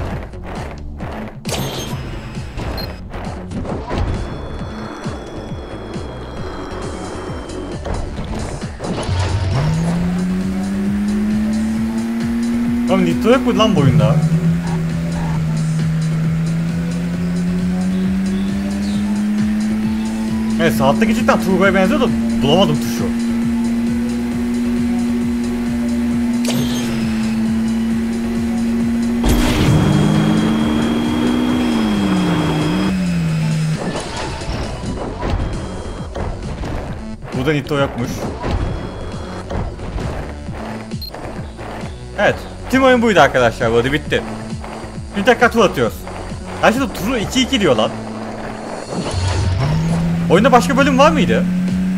Speaker 1: Abi Nitro yok mu lan bu oyunda? Evet, saatteki cidden Turbo'ya benziyor da bulamadım tuşu. Burada Nitro yokmuş. Evet, tüm oyun buydu arkadaşlar, bu arada bitti. Bir tekrar tur atıyoruz. Her şeyde turu 2-2 diyor lan. Oyunda başka bölüm var mıydı?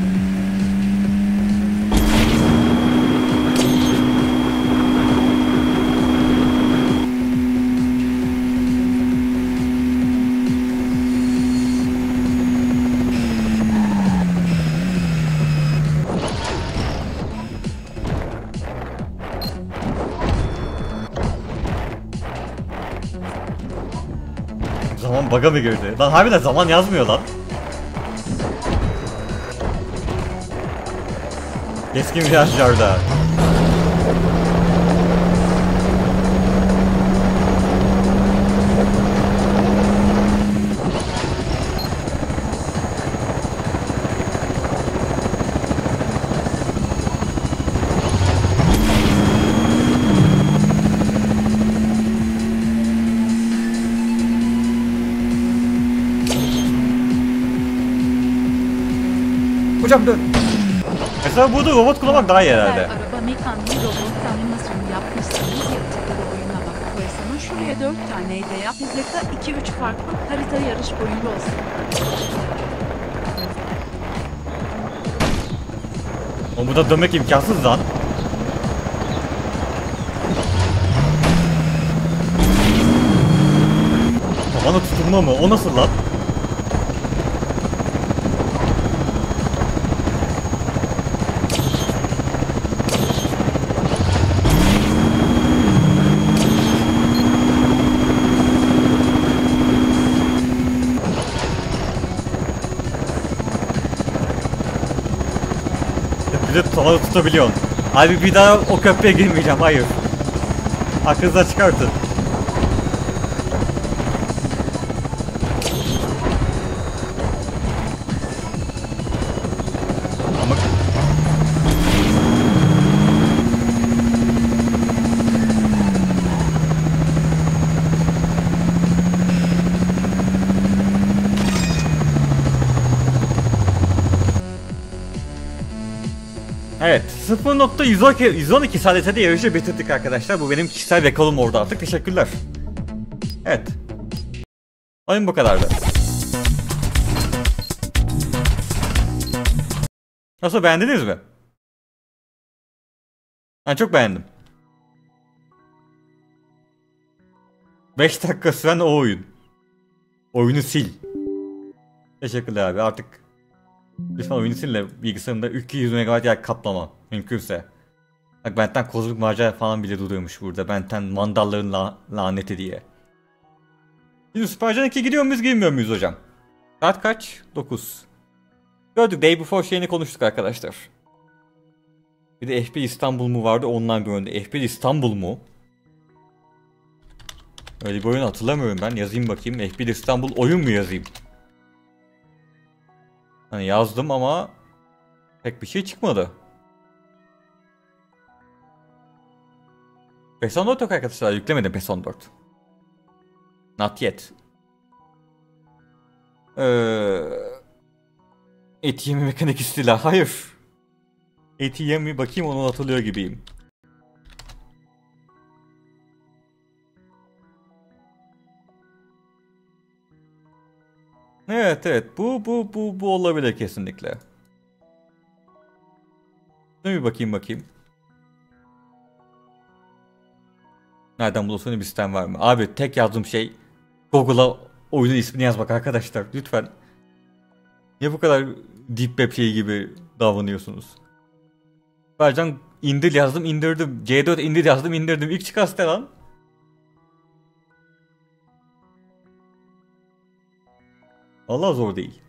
Speaker 1: Zaman bug'a mı girdi? Lan harbiden zaman yazmıyor lan. Keskin virajlarda. Hocam dön. Mesela burada robot kullanmak daha iyi herhalde.
Speaker 5: Araba mekanlı robot animasyonu yapmışsınız yaptıkları oyuna bak. Koysana şuraya 4 tane de yap. İzlete 2-3 farklı harita yarış boyunca olsun.
Speaker 1: Oğlum burada dönmek imkansız lan. Bana tutunma mı? O nasıl lan? Bir de tavada tutabiliyorsun. Abi bir daha o köprüye girmeyeceğim, hayır. Aklınızdan çıkartın. 0.112 saniyede yarışı bitirdik arkadaşlar. Bu benim kişisel rekorum orada artık. Teşekkürler. Evet. Oyun bu kadardı. Nasıl, beğendiniz mi? Ben çok beğendim. 5 dakika süren o oyun. Oyunu sil. Teşekkürler abi, artık lütfen oyunu sil de bilgisayarımda 200 MB yer kaplama mümkünse. Bak, Benten kozmik macera falan bile duruyormuş burada. Benten mandalların laneti diye. Şimdi Supercan 2 gidiyor muyuz girmiyor muyuz hocam? Saat kaç? 9. Gördük, Day Before şeyini konuştuk arkadaşlar. Bir de F1 İstanbul mu vardı, ondan bir oyunda. F1 İstanbul mu? Öyle bir oyun hatırlamıyorum ben. Yazayım bakayım. F1 İstanbul oyun mu yazayım? Hani yazdım ama pek bir şey çıkmadı. PES 14 yok arkadaşlar. Yüklemedim PES 14. Not yet. ATM mekanik istila. Hayır. ATM mi bakayım, onu hatırlıyor gibiyim. Evet. Bu olabilir kesinlikle. Bir bakayım. Nereden bulursun, bir sistem var mı? Abi tek yazdığım şey Google'a oyunun ismini yazmak arkadaşlar. Lütfen. Niye bu kadar deep web şeyi gibi davranıyorsunuz? Vercan indir yazdım, indirdim. C4 indir yazdım, indirdim. İlk çıkan site lan. Vallahi zor değil.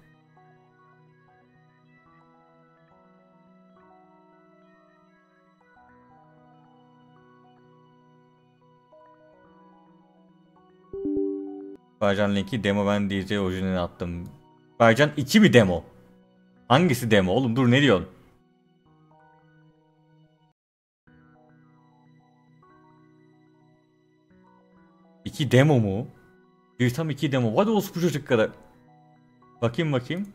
Speaker 1: Vercan linki demo, ben DJ orijinalini attım. Vercan 2 mi demo? Hangisi demo oğlum, dur ne diyorsun? İki demo mu? Bir tam 2 demo. Hadi olsun bu çocuk kadar. Bakayım.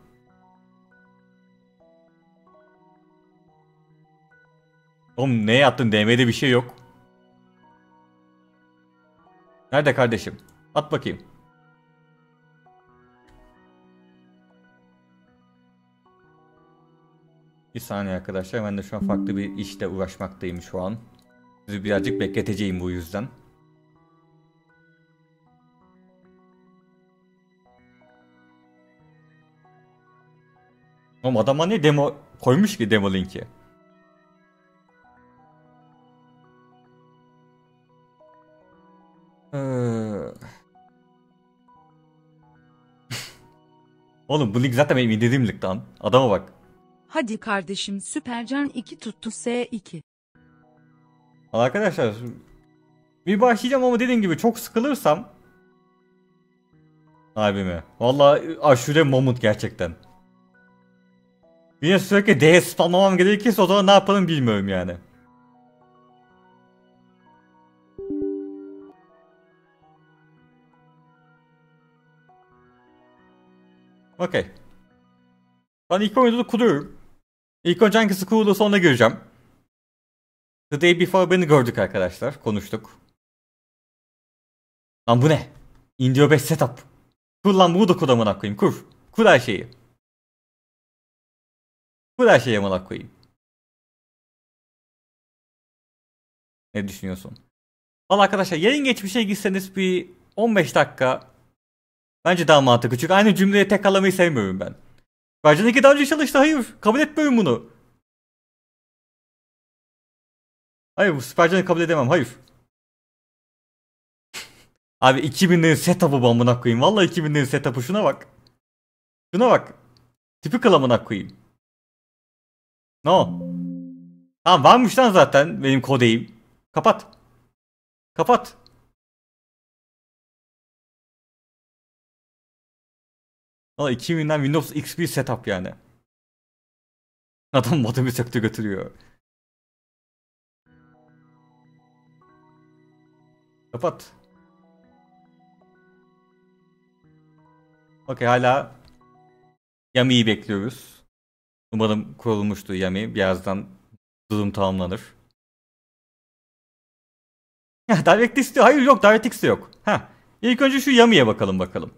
Speaker 1: Oğlum ne yaptın? DM'de bir şey yok. Nerede kardeşim? At bakayım. Bir saniye arkadaşlar, ben de şu an farklı bir işle uğraşmaktayım şu an. Sizi birazcık bekleteceğim bu yüzden. Oğlum adam hani demo koymuş ki, demo linki. Oğlum bu link zaten benim indirdiğim link lan. Adama bak.
Speaker 5: Hadi kardeşim, Supercan 2 tuttu S2.
Speaker 1: Arkadaşlar bir başlayacağım ama dediğim gibi çok sıkılırsam abime. Vallahi aşure moment gerçekten. Yine sürekli D spamlamam gerekirse o zaman ne yapalım bilmiyorum yani. Okey. Ben ilk oyunda da kuruyorum. İlk önce hangisi kurulursa ona gireceğim. The Day Before beni gördük arkadaşlar. Konuştuk. Lan bu ne? Indio 5 setup. Kur lan bunu da kur amına koyayım. Kur. Kur her şeyi. Kur her şeyi amına koyayım. Ne düşünüyorsun? Valla arkadaşlar yayın geçmişe gitseniz bir 15 dakika bence daha mantıklı. Çünkü aynı cümleye tekrarlamayı sevmiyorum ben. Vercan 2 daha önce çalıştı. Hayır. Kabul etmiyorum bunu. Hayır, bu Supercan'ı kabul edemem. Hayır. Abi 2000'lerin setup'ı bu amına koyayım. Vallahi 2000'lerin setup'ı, şuna bak. Şuna bak. Typical amına koyayım. No. Tamam varmış lan zaten benim kodeyim. Kapat. Kapat. Valla 2000'den Windows XP setup yani. Adam modemi söktü götürüyor. Kapat. Okey, hala Yami'yi bekliyoruz. Umarım kurulmuştu Yami. Birazdan durum tamamlanır. Ya DirectX diyor. Hayır yok, DirectX de yok. Ha. İlk önce şu Yummy'ye bakalım.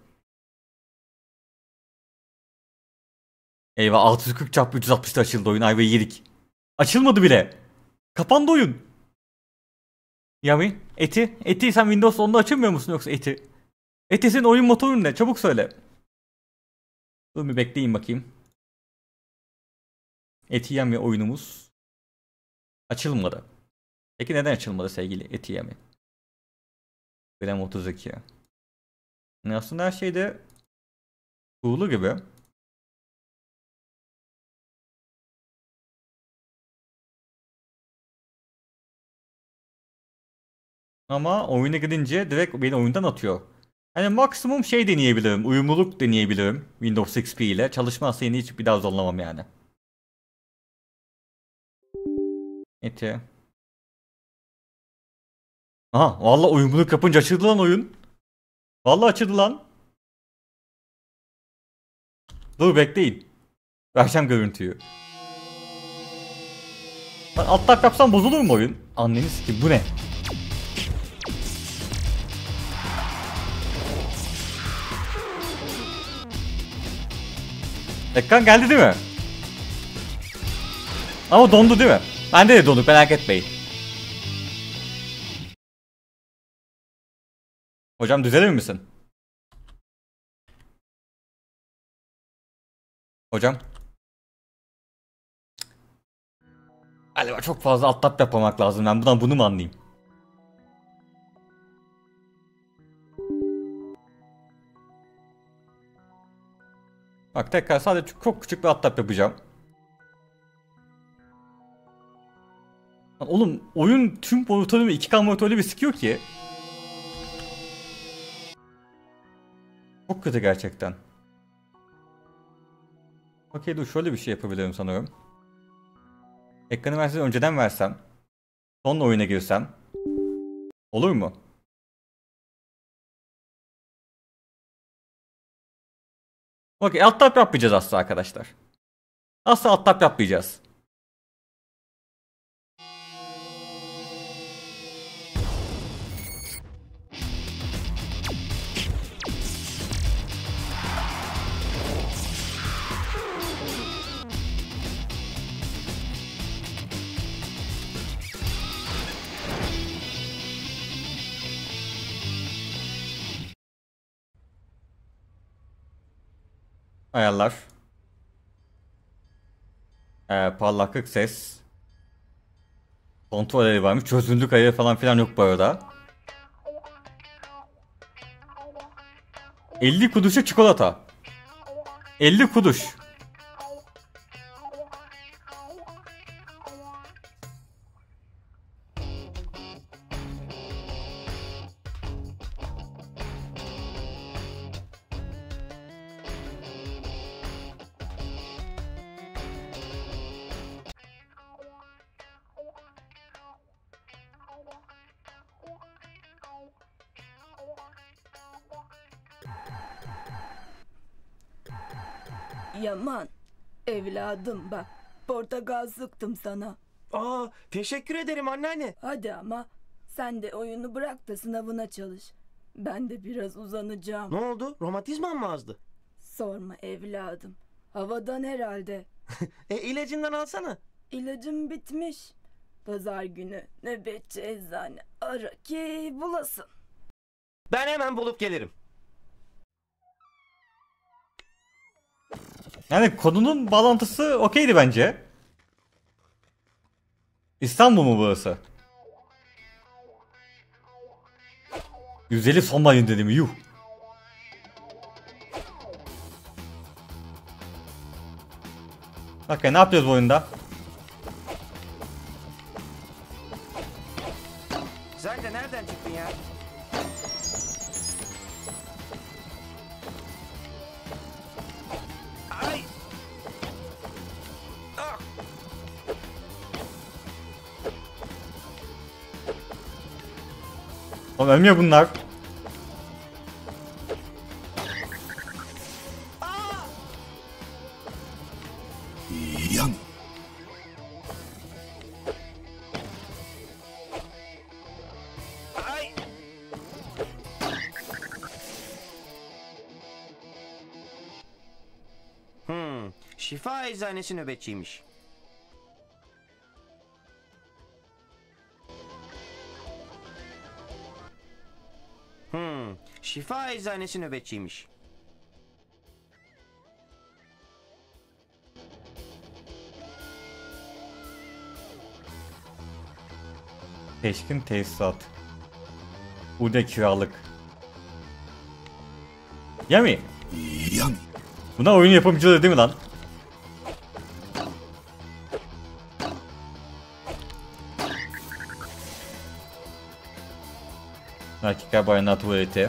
Speaker 1: Eyvah, 640x360'da açıldı oyun. Ayvayı yedik. Açılmadı bile. Kapandı oyun. Yummy, Eti sen Windows 10'da açılmıyor musun yoksa Eti? Eti senin oyun motorun ne? Çabuk söyle. Dur bir bekleyin bakayım. Eti Yummy oyunumuz açılmadı. Peki neden açılmadı sevgili Eti Yummy? Gram 32. Aslında her şeyde cool'u gibi. Ama oyuna gidince direkt beni oyundan atıyor. Hani maksimum şey deneyebilirim. Uyumluluk deneyebilirim. Windows XP ile. Çalışmazsa yine hiç bir daha zorlamam yani. Eti. Aha vallahi uyumluluk yapınca açıldı lan oyun. Vallahi açıldı lan. Dur bekleyin. Vereceğim görüntüyü. Lan alt tab yapsam bozulur mu oyun? Anneni sikim, bu ne? Ekran geldi değil mi? Ama dondu değil mi? Bende de dondu, merak etmeyin. Hocam düzelir misin? Hocam. Galiba çok fazla alt tab yapmamak lazım. Ben bunu mu anlayayım? Bak tekrar sadece çok küçük bir alt tab yapacağım. Lan oğlum oyun tüm monitörümü 2K monitörle bir sikiyor ki. Çok kötü gerçekten. Okey dur şöyle bir şey yapabilirim sanıyorum. Ekranı ben size önceden versem. Sonra oyuna girsem. Olur mu? Okey alt tab yapmayacağız aslında arkadaşlar. Asla alt tab yapmayacağız. Ayarlar. Parlaklık, ses. Kontrol ayarı varmış. Çözünürlük ayarı falan filan yok bu arada. 50 kuduşa çikolata. 50 kuduş.
Speaker 8: Yaman, evladım bak, portakal sıktım sana.
Speaker 9: Aa, teşekkür ederim anneanne.
Speaker 8: Hadi ama, sen de oyunu bırak da sınavına çalış. Ben de biraz uzanacağım.
Speaker 9: Ne oldu? Romatizman mı azdı?
Speaker 8: Sorma evladım, havadan herhalde.
Speaker 9: İlacından alsana.
Speaker 8: İlacım bitmiş. Pazar günü nöbetçi eczane ara ki bulasın.
Speaker 9: Ben hemen bulup gelirim.
Speaker 1: Yani konunun bağlantısı okeydi bence. İstanbul mu burası? 150 son mayın dedim yuh. Bak ya ne yapıyoruz bu oyunda?
Speaker 9: Sen de nereden çıktın ya? Ay! Ah!
Speaker 1: Oğlum ölmüyor bunlar.
Speaker 9: Şifa eczanesi nöbetçiymiş. Şifa eczanesi nöbetçiymiş.
Speaker 1: Teşkin tesisat. Bu da kiralık. Yami. Buna oyun yapımcılığı değil mi lan? Dakika bayana tuvaleti.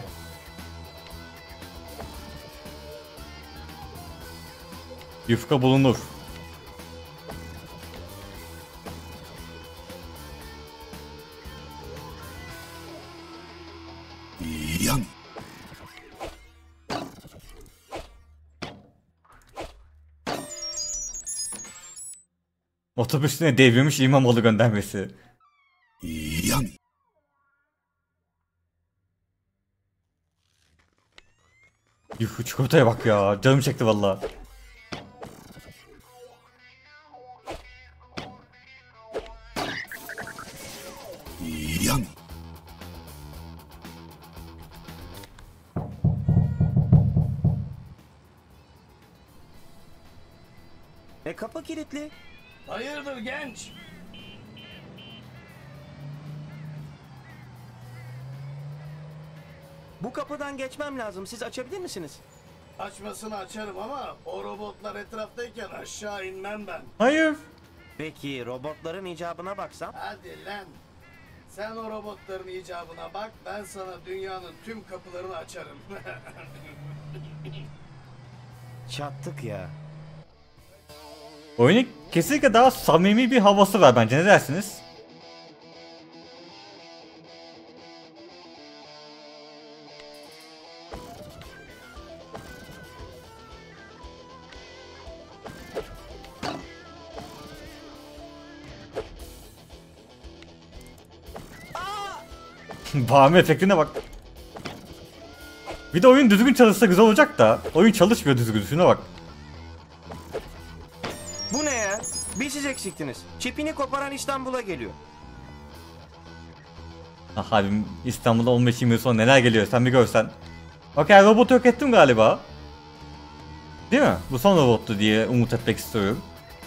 Speaker 1: Yufka bulunur. Otobüsüne devrilmiş İmamoğlu göndermesi. Yuh, çikolataya bak ya, canım çekti valla.
Speaker 9: Kapı kilitli.
Speaker 10: Hayırdır genç?
Speaker 9: Bu kapıdan geçmem lazım. Siz açabilir misiniz?
Speaker 10: Açmasını açarım ama o robotlar etraftayken aşağı inmem ben.
Speaker 1: Hayır.
Speaker 9: Peki robotların icabına baksam?
Speaker 10: Hadi lan. Sen o robotların icabına bak, ben sana dünyanın tüm kapılarını açarım.
Speaker 9: Çattık ya.
Speaker 1: Oyunun kesinlikle daha samimi bir havası var bence, ne dersiniz? Bağırma efektine bak. Bir de oyun düzgün çalışsa güzel olacak da oyun çalışmıyor düzgün, şuna bak.
Speaker 9: Bu ne ya? Bir siz eksiktiniz. Çipini koparan İstanbul'a geliyor.
Speaker 1: Ah abim, İstanbul'da 15 yıl sonra neler geliyor sen bir görsen. Okey, robotu yok ettim galiba. Değil mi? Bu son robottu diye umut etmek istiyorum.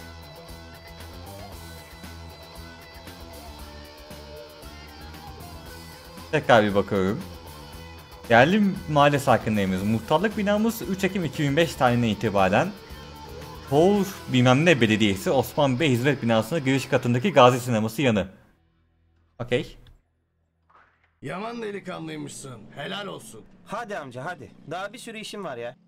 Speaker 1: Tekrar bir bakıyorum. Yerli mahalle sakinlerimiz. Muhtarlık binamız 3 Ekim 2005 tarihine itibaren Toğur bilmem ne belediyesi Osman Bey Hizmet Binası'nın giriş katındaki Gazi Sineması yanı. Okey.
Speaker 10: Yaman delikanlıymışsın. Helal olsun.
Speaker 9: Hadi amca hadi. Daha bir sürü işim var ya.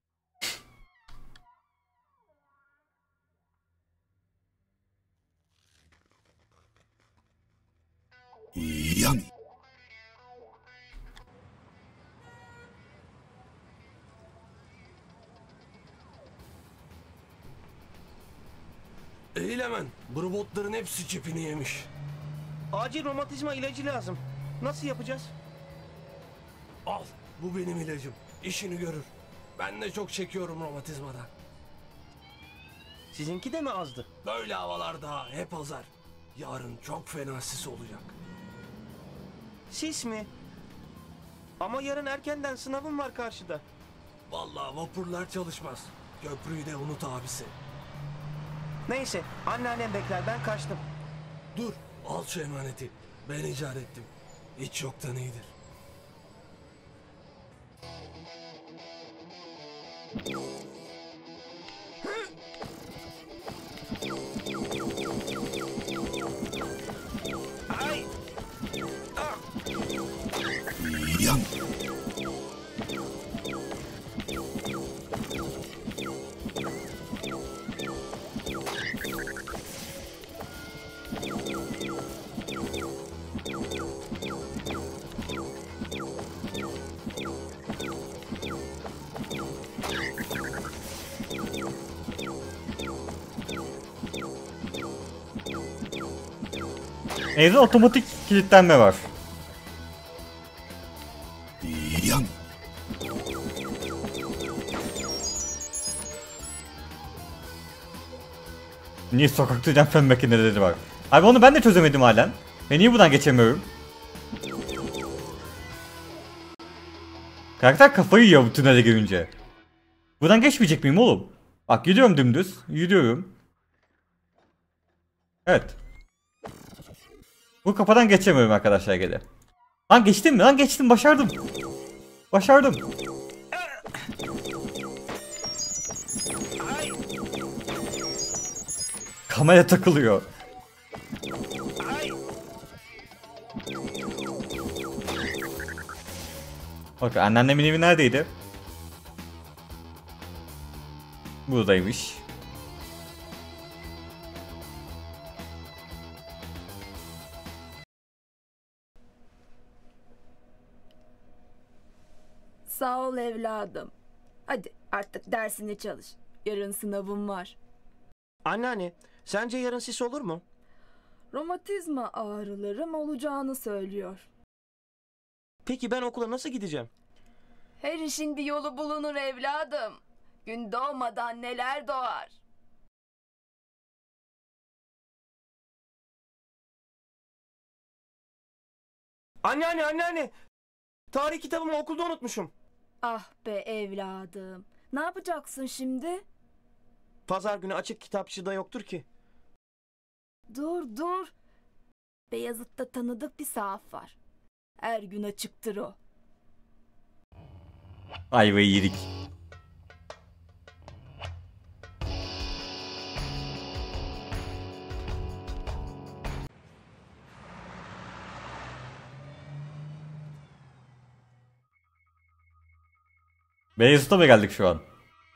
Speaker 10: Eğil hemen. Bu robotların hepsi çipini yemiş.
Speaker 9: Acil romatizma ilacı lazım. Nasıl yapacağız?
Speaker 10: Al. Bu benim ilacım. İşini görür. Ben de çok çekiyorum romatizmadan.
Speaker 9: Sizinki de mi azdı?
Speaker 10: Böyle havalarda hep azar. Yarın çok fena sis olacak.
Speaker 9: Sis mi? Ama yarın erkenden sınavım var karşıda.
Speaker 10: Vallahi vapurlar çalışmaz. Köprüyü de unut abisi.
Speaker 9: Neyse, anneannem bekler, ben kaçtım.
Speaker 10: Dur, al şu emaneti. Ben icat ettim. Hiç yoktan iyidir.
Speaker 9: Ay! Ah!
Speaker 1: Evde otomatik kilitlenme var. Niye sokakta dönen fen makineleri var? Abi onu ben de çözemedim halen. Ve niye buradan geçemiyorum? Karakter kafayı yiyor bu tünele girince. Buradan geçmeyecek miyim oğlum? Bak gidiyorum dümdüz. Yürüyorum. Evet. Bu kapıdan geçemiyorum arkadaşlar geri. Lan geçtim mi? Lan geçtim. Başardım. Başardım. Kamera takılıyor. Bak anneannemin evi neredeydi? Buradaymış.
Speaker 8: Sağ ol evladım. Hadi artık dersini çalış. Yarın sınavım var.
Speaker 9: Anneanne, sence yarın sis olur mu?
Speaker 8: Romatizma ağrılarım olacağını söylüyor.
Speaker 9: Peki ben okula nasıl gideceğim?
Speaker 8: Her işin bir yolu bulunur evladım. Gün doğmadan neler doğar.
Speaker 9: Anneanne! Tarih kitabımı okulda unutmuşum.
Speaker 8: Ah be evladım. Ne yapacaksın şimdi?
Speaker 9: Pazar günü açık kitapçıda yoktur ki.
Speaker 8: Dur. Beyazıt'ta tanıdık bir sahaf var. Her gün açıktır o.
Speaker 1: Ayvayı yedik. Beyazıt'a mı geldik şu an?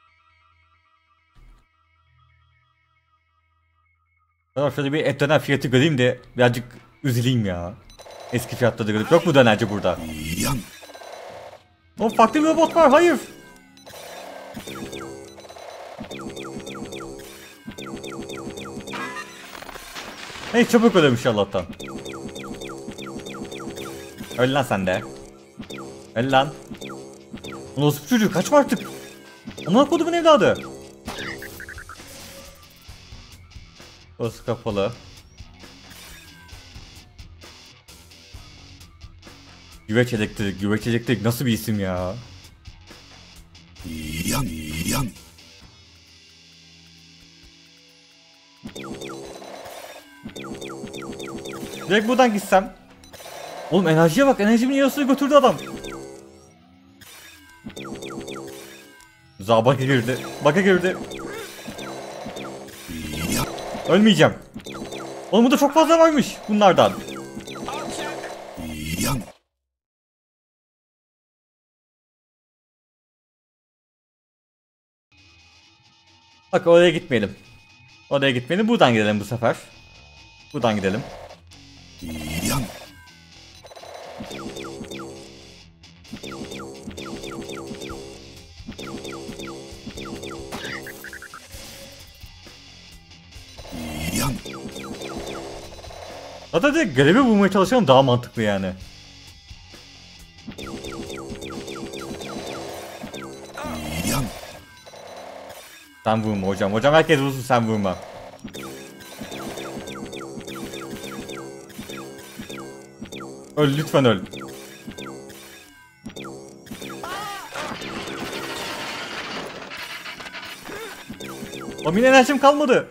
Speaker 1: Ben şöyle bir et döner fiyatı göreyim de birazcık üzüleyim ya. Eski fiyatları görüp yok mu dönerci burada? O farklı bir robot var, hayır. Hey çabuk ölemiş Allah'tan. Öl lan sen de. Öl lan. Nasıl çocuğu kaçma artık. Amına kodumun evladı. Burası kapalı. Güveç elektrik nasıl bir isim ya? Direkt buradan gitsem. Oğlum enerjiye bak, enerjimin yarısını götürdü adam. Baka girdi. Baka girdi. Ölmeyeceğim. Oğlum burada çok fazla varmış bunlardan. Bak oraya gitmeyelim. Oraya gitmeyelim. Buradan gidelim bu sefer. Buradan gidelim. Hatta de görevi bulmaya çalışalım, daha mantıklı yani. Sen vurma hocam. Hocam herkes vursun, sen vurma. Öl lütfen öl. O min enerjim kalmadı.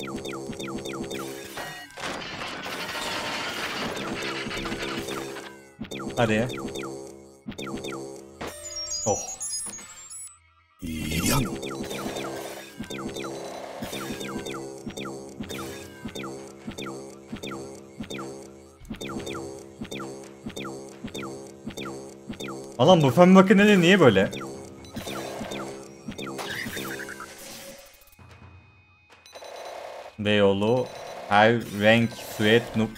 Speaker 1: Hadi. Oh. Alan bu fen makineleri niye böyle? Beyoğlu, her renk, süet, noob.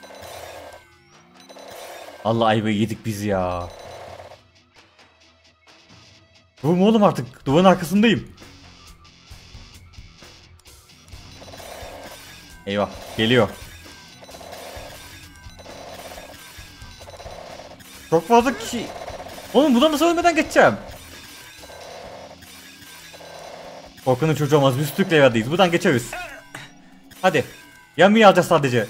Speaker 1: Allah ayvayı yedik biz ya. Vurma oğlum artık, duvarın arkasındayım. Eyvah, geliyor. Çok fazla kişi. Oğlum buradan nasıl ölmeden geçeceğim? Korkunun çocuğu olmaz, bir üstlükle evdeyiz. Buradan geçeriz. Hadi. Yami'yi alacağız sadece.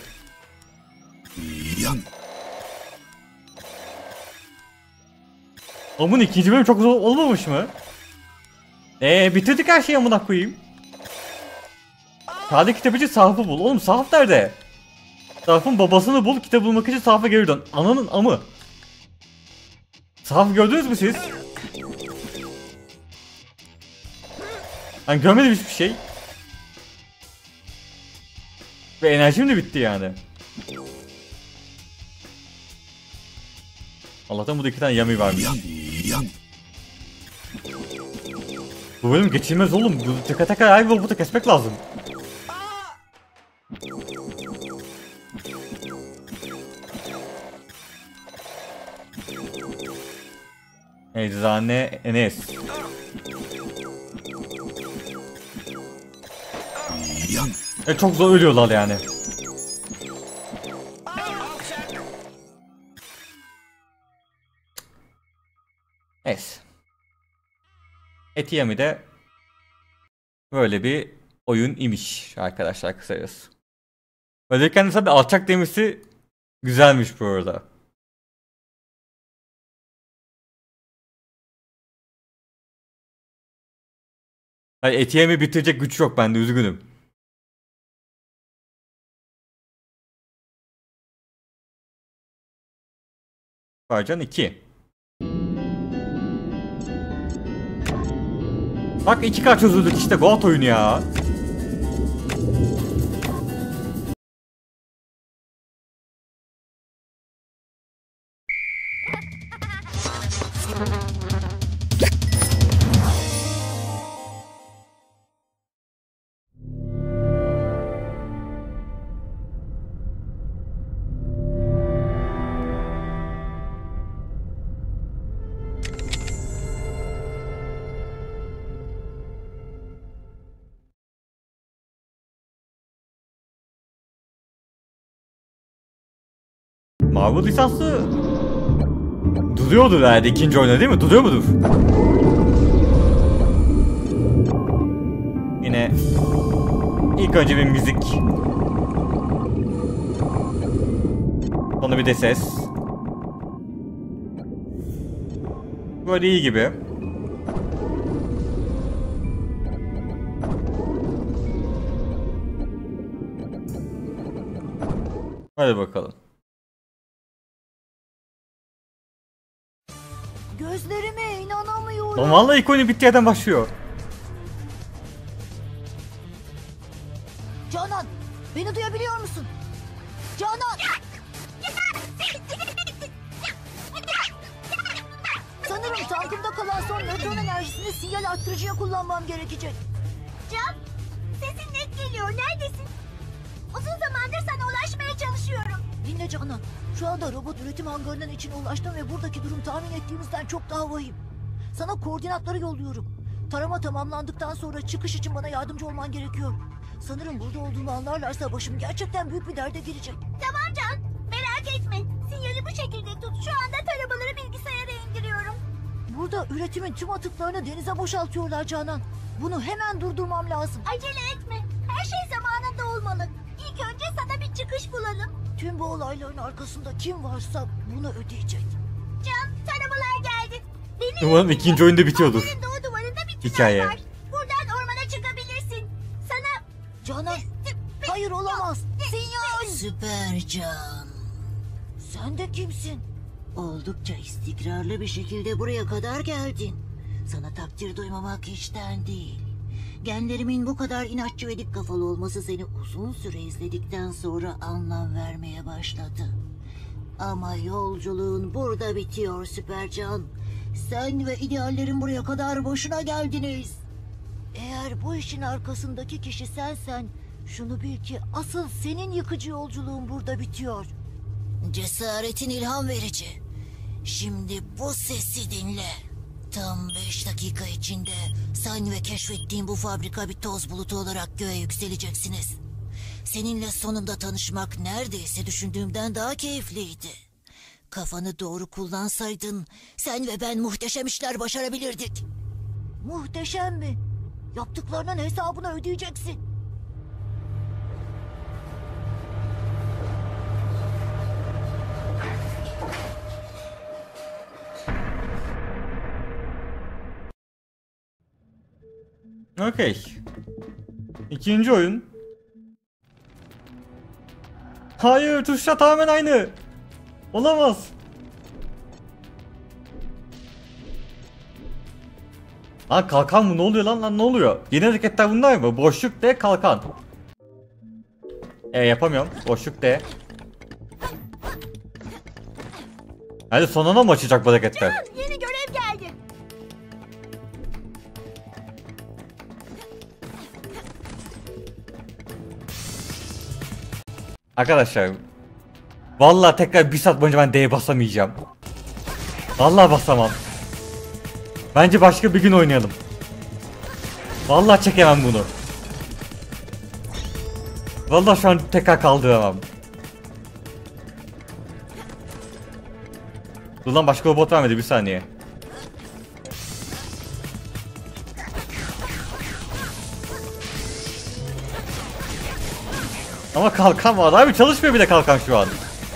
Speaker 1: Amın ikinci bölüm çok zor olmamış mı? Bitirdik her şeyi amına koyayım. Sade kitabıcı Sahaf'ı bul. Oğlum Sahaf nerede? Sahaf'ın babasını bul, kitabı bulmak için Sahaf'a geri dön. Ananın amı. Sahaf gördünüz mü siz? Ben görmedim hiçbir şey. Ve enerjim de bitti yani. Allah'tan burada 2 tane Yami varmış. Bu bölüm geçilmez oğlum. Bu tek tek her robotu kesmek lazım. Eczane Enes. Çok zor ölüyorlar yani. Evet. Etiyami de böyle bir oyun imiş arkadaşlar kısacası. Özellikle tabi alçak demesi güzelmiş bu arada. Hayır, Etiyami bitirecek güç yok bende, üzgünüm. Parcan 2. Bak 2K çözüldük işte, Goat oyunu ya. Marvel lisansı duruyordur herhalde ikinci oyunda, değil mi? Duruyor mudur? Yine ilk önce bir müzik, sonra bir de ses. Böyle iyi gibi. Hadi bakalım.
Speaker 2: Gözlerime inanamıyorum.
Speaker 1: Lan vallahi ilk oyunu bittiği yerden başlıyor.
Speaker 2: Canan, beni duyabiliyor musun? Canan! Sanırım tankımda kalan son nötron enerjisini sinyal arttırıcıya kullanmam gerekecek.
Speaker 3: Can, sesin net geliyor. Neredesin? Uzun zamandır sana ulaşmaya çalışıyorum.
Speaker 2: Dinle Canan, şu anda robot üretim hangarının içine ulaştım ve buradaki durum tahmin ettiğimizden çok daha vahim. Sana koordinatları yolluyorum. Tarama tamamlandıktan sonra çıkış için bana yardımcı olman gerekiyor. Sanırım burada olduğumu anlarlarsa başım gerçekten büyük bir derde girecek.
Speaker 3: Tamam Can, merak etme. Sinyali bu şekilde tut. Şu anda taramaları bilgisayara indiriyorum.
Speaker 2: Burada üretimin tüm atıklarını denize boşaltıyorlar Canan. Bunu hemen durdurmam lazım.
Speaker 3: Acele etme. Her şey zamanında olmalı. İlk önce sana bir çıkış bulalım.
Speaker 2: Tüm bu olayların arkasında kim varsa bunu ödeyecek.
Speaker 3: Can, taramalar geldi.
Speaker 1: Umarım ikinci oyunda bitiyordur.
Speaker 3: Hangarın doğu duvarında bir tünel
Speaker 1: Hikaye.
Speaker 3: var. Buradan ormana çıkabilirsin. Sana...
Speaker 2: Canan, hayır olamaz.
Speaker 3: Sinyal.
Speaker 2: Süpercan. Sen de kimsin?
Speaker 11: Oldukça istikrarlı bir şekilde buraya kadar geldin. Sana takdir duymamak hiçten değil. Genlerimin bu kadar inatçı ve dik kafalı olması seni uzun süre izledikten sonra anlam vermeye başladı. Ama yolculuğun burada bitiyor Süpercan. Sen ve ideallerin buraya kadar boşuna geldiniz.
Speaker 2: Eğer bu işin arkasındaki kişi sensen, şunu bil ki asıl senin yıkıcı yolculuğun burada bitiyor.
Speaker 11: Cesaretin ilham verici. Şimdi bu sesi dinle. Tam 5 dakika içinde sen ve keşfettiğin bu fabrika bir toz bulutu olarak göğe yükseleceksiniz. Seninle sonunda tanışmak neredeyse düşündüğümden daha keyifliydi. Kafanı doğru kullansaydın sen ve ben muhteşem işler başarabilirdik.
Speaker 2: Muhteşem mi? Yaptıklarının hesabını ödeyeceksin.
Speaker 1: Okey. İkinci oyun. Hayır, tuşlar tamamen aynı. Olamaz. Lan kalkan mı? Ne oluyor lan ne oluyor? Yeni hareketler bunlar mı? Boşluk D kalkan. Yapamıyorum. Boşluk D. Hadi sonuna mı açacak bu hareketler?
Speaker 3: Yeni görev geldi.
Speaker 1: Arkadaşlar. Vallahi tekrar bir saat boyunca ben D'ye basamayacağım. Vallahi basamam. Bence başka bir gün oynayalım. Vallahi çekemem bunu. Vallahi şu an tekrar kaldıramam. Dur lan, başka robot vermedi, bir saniye. Ama kalkan var abi, çalışmıyor bile kalkan şu an.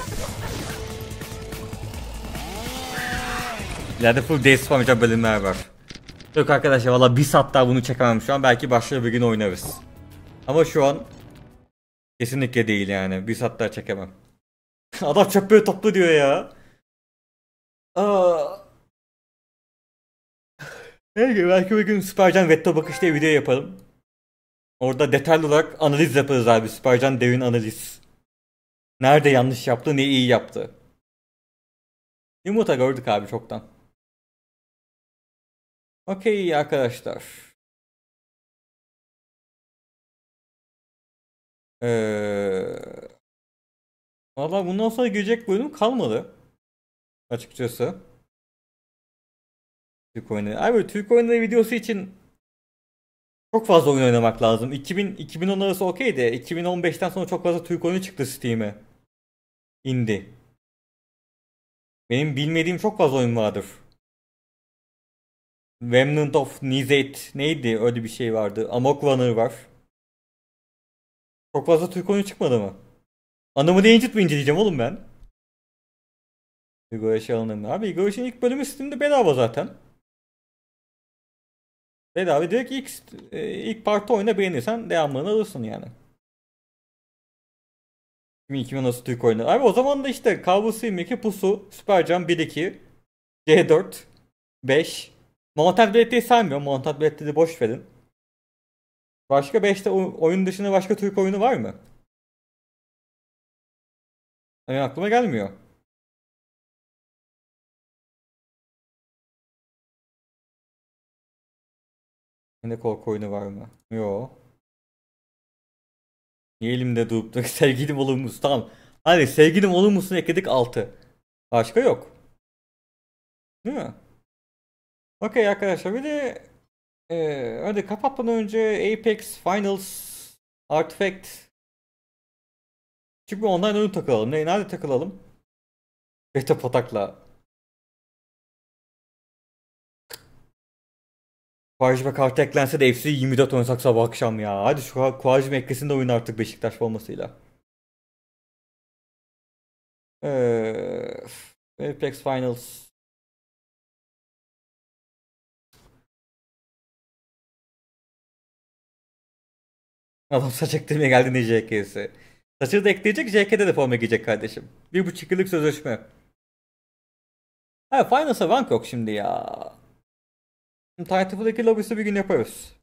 Speaker 1: İleride full day spamlayacak bölümler var. Yok arkadaşlar, valla bir saat daha bunu çekemem şu an, belki başka bir gün oynarız. Ama şu an kesinlikle değil yani, bir saat daha çekemem. Adam çöpleri topla diyor ya. Belki bir gün Supercan Retro Bakış diye video yapalım. Orada detaylı olarak analiz yaparız abi, Supercan devin analiz. Nerede yanlış yaptı, ne iyi yaptı. Yumurta gördük abi çoktan. Okey arkadaşlar. Valla bundan sonra girecek bölüm kalmadı. Açıkçası. Türk oyunları. Abi Türk oyunları videosu için çok fazla oyun oynamak lazım. 2010 arası okey de 2015'ten sonra çok fazla Türk oyunu çıktı Steam'e. Indie. Benim bilmediğim çok fazla oyun vardır. Remnant of Nizet neydi, öyle bir şey vardı. Amok Runner var. Çok fazla Türk oyunu çıkmadı mı? Anamı deyince mi inceleyeceğim oğlum ben? Igor Eşyalı'nın abi. Igor Eşyalı'nın ilk bölümü Steam'de bedava zaten. Bedava, direkt ilk parti oyna, beğenirsen devamını alırsın yani. 2000 nasıl Türk oyunu. Abi o zaman da işte Kabus 22, Pusu, Supercan 1-2, C4, 5. Mountain Blade'yi saymıyorum. Mountain Blade'yi boş verin. Başka 5'te oyun dışında başka Türk oyunu var mı? Yani aklıma gelmiyor. Yine korku oyunu var mı? Yo. Niye elimde durup da sevgilim olur musun? Tamam. Hadi sevgilim olur musun ekledik 6. Başka yok. Değil mi? Okey arkadaşlar, bir de hadi kapatmadan önce Apex Finals Artifact küçük bir online oyun takılalım. Nerede takılalım? Beta Patak'la. Kuajma kartı eklense de FC 24 oynasak sabah akşam ya. Hadi şu Kuajma eklesin de oyun artık Beşiktaş formasıyla. Apex Finals. Adam saç ektirmeye geldi, ne JK'si. Saçını da ekleyecek, JK'de de forma giyecek kardeşim. 1,5 yıllık sözleşme. Ha, Finals'a rank yok şimdi ya. Titanfall'daki lobisi bir gün yaparız.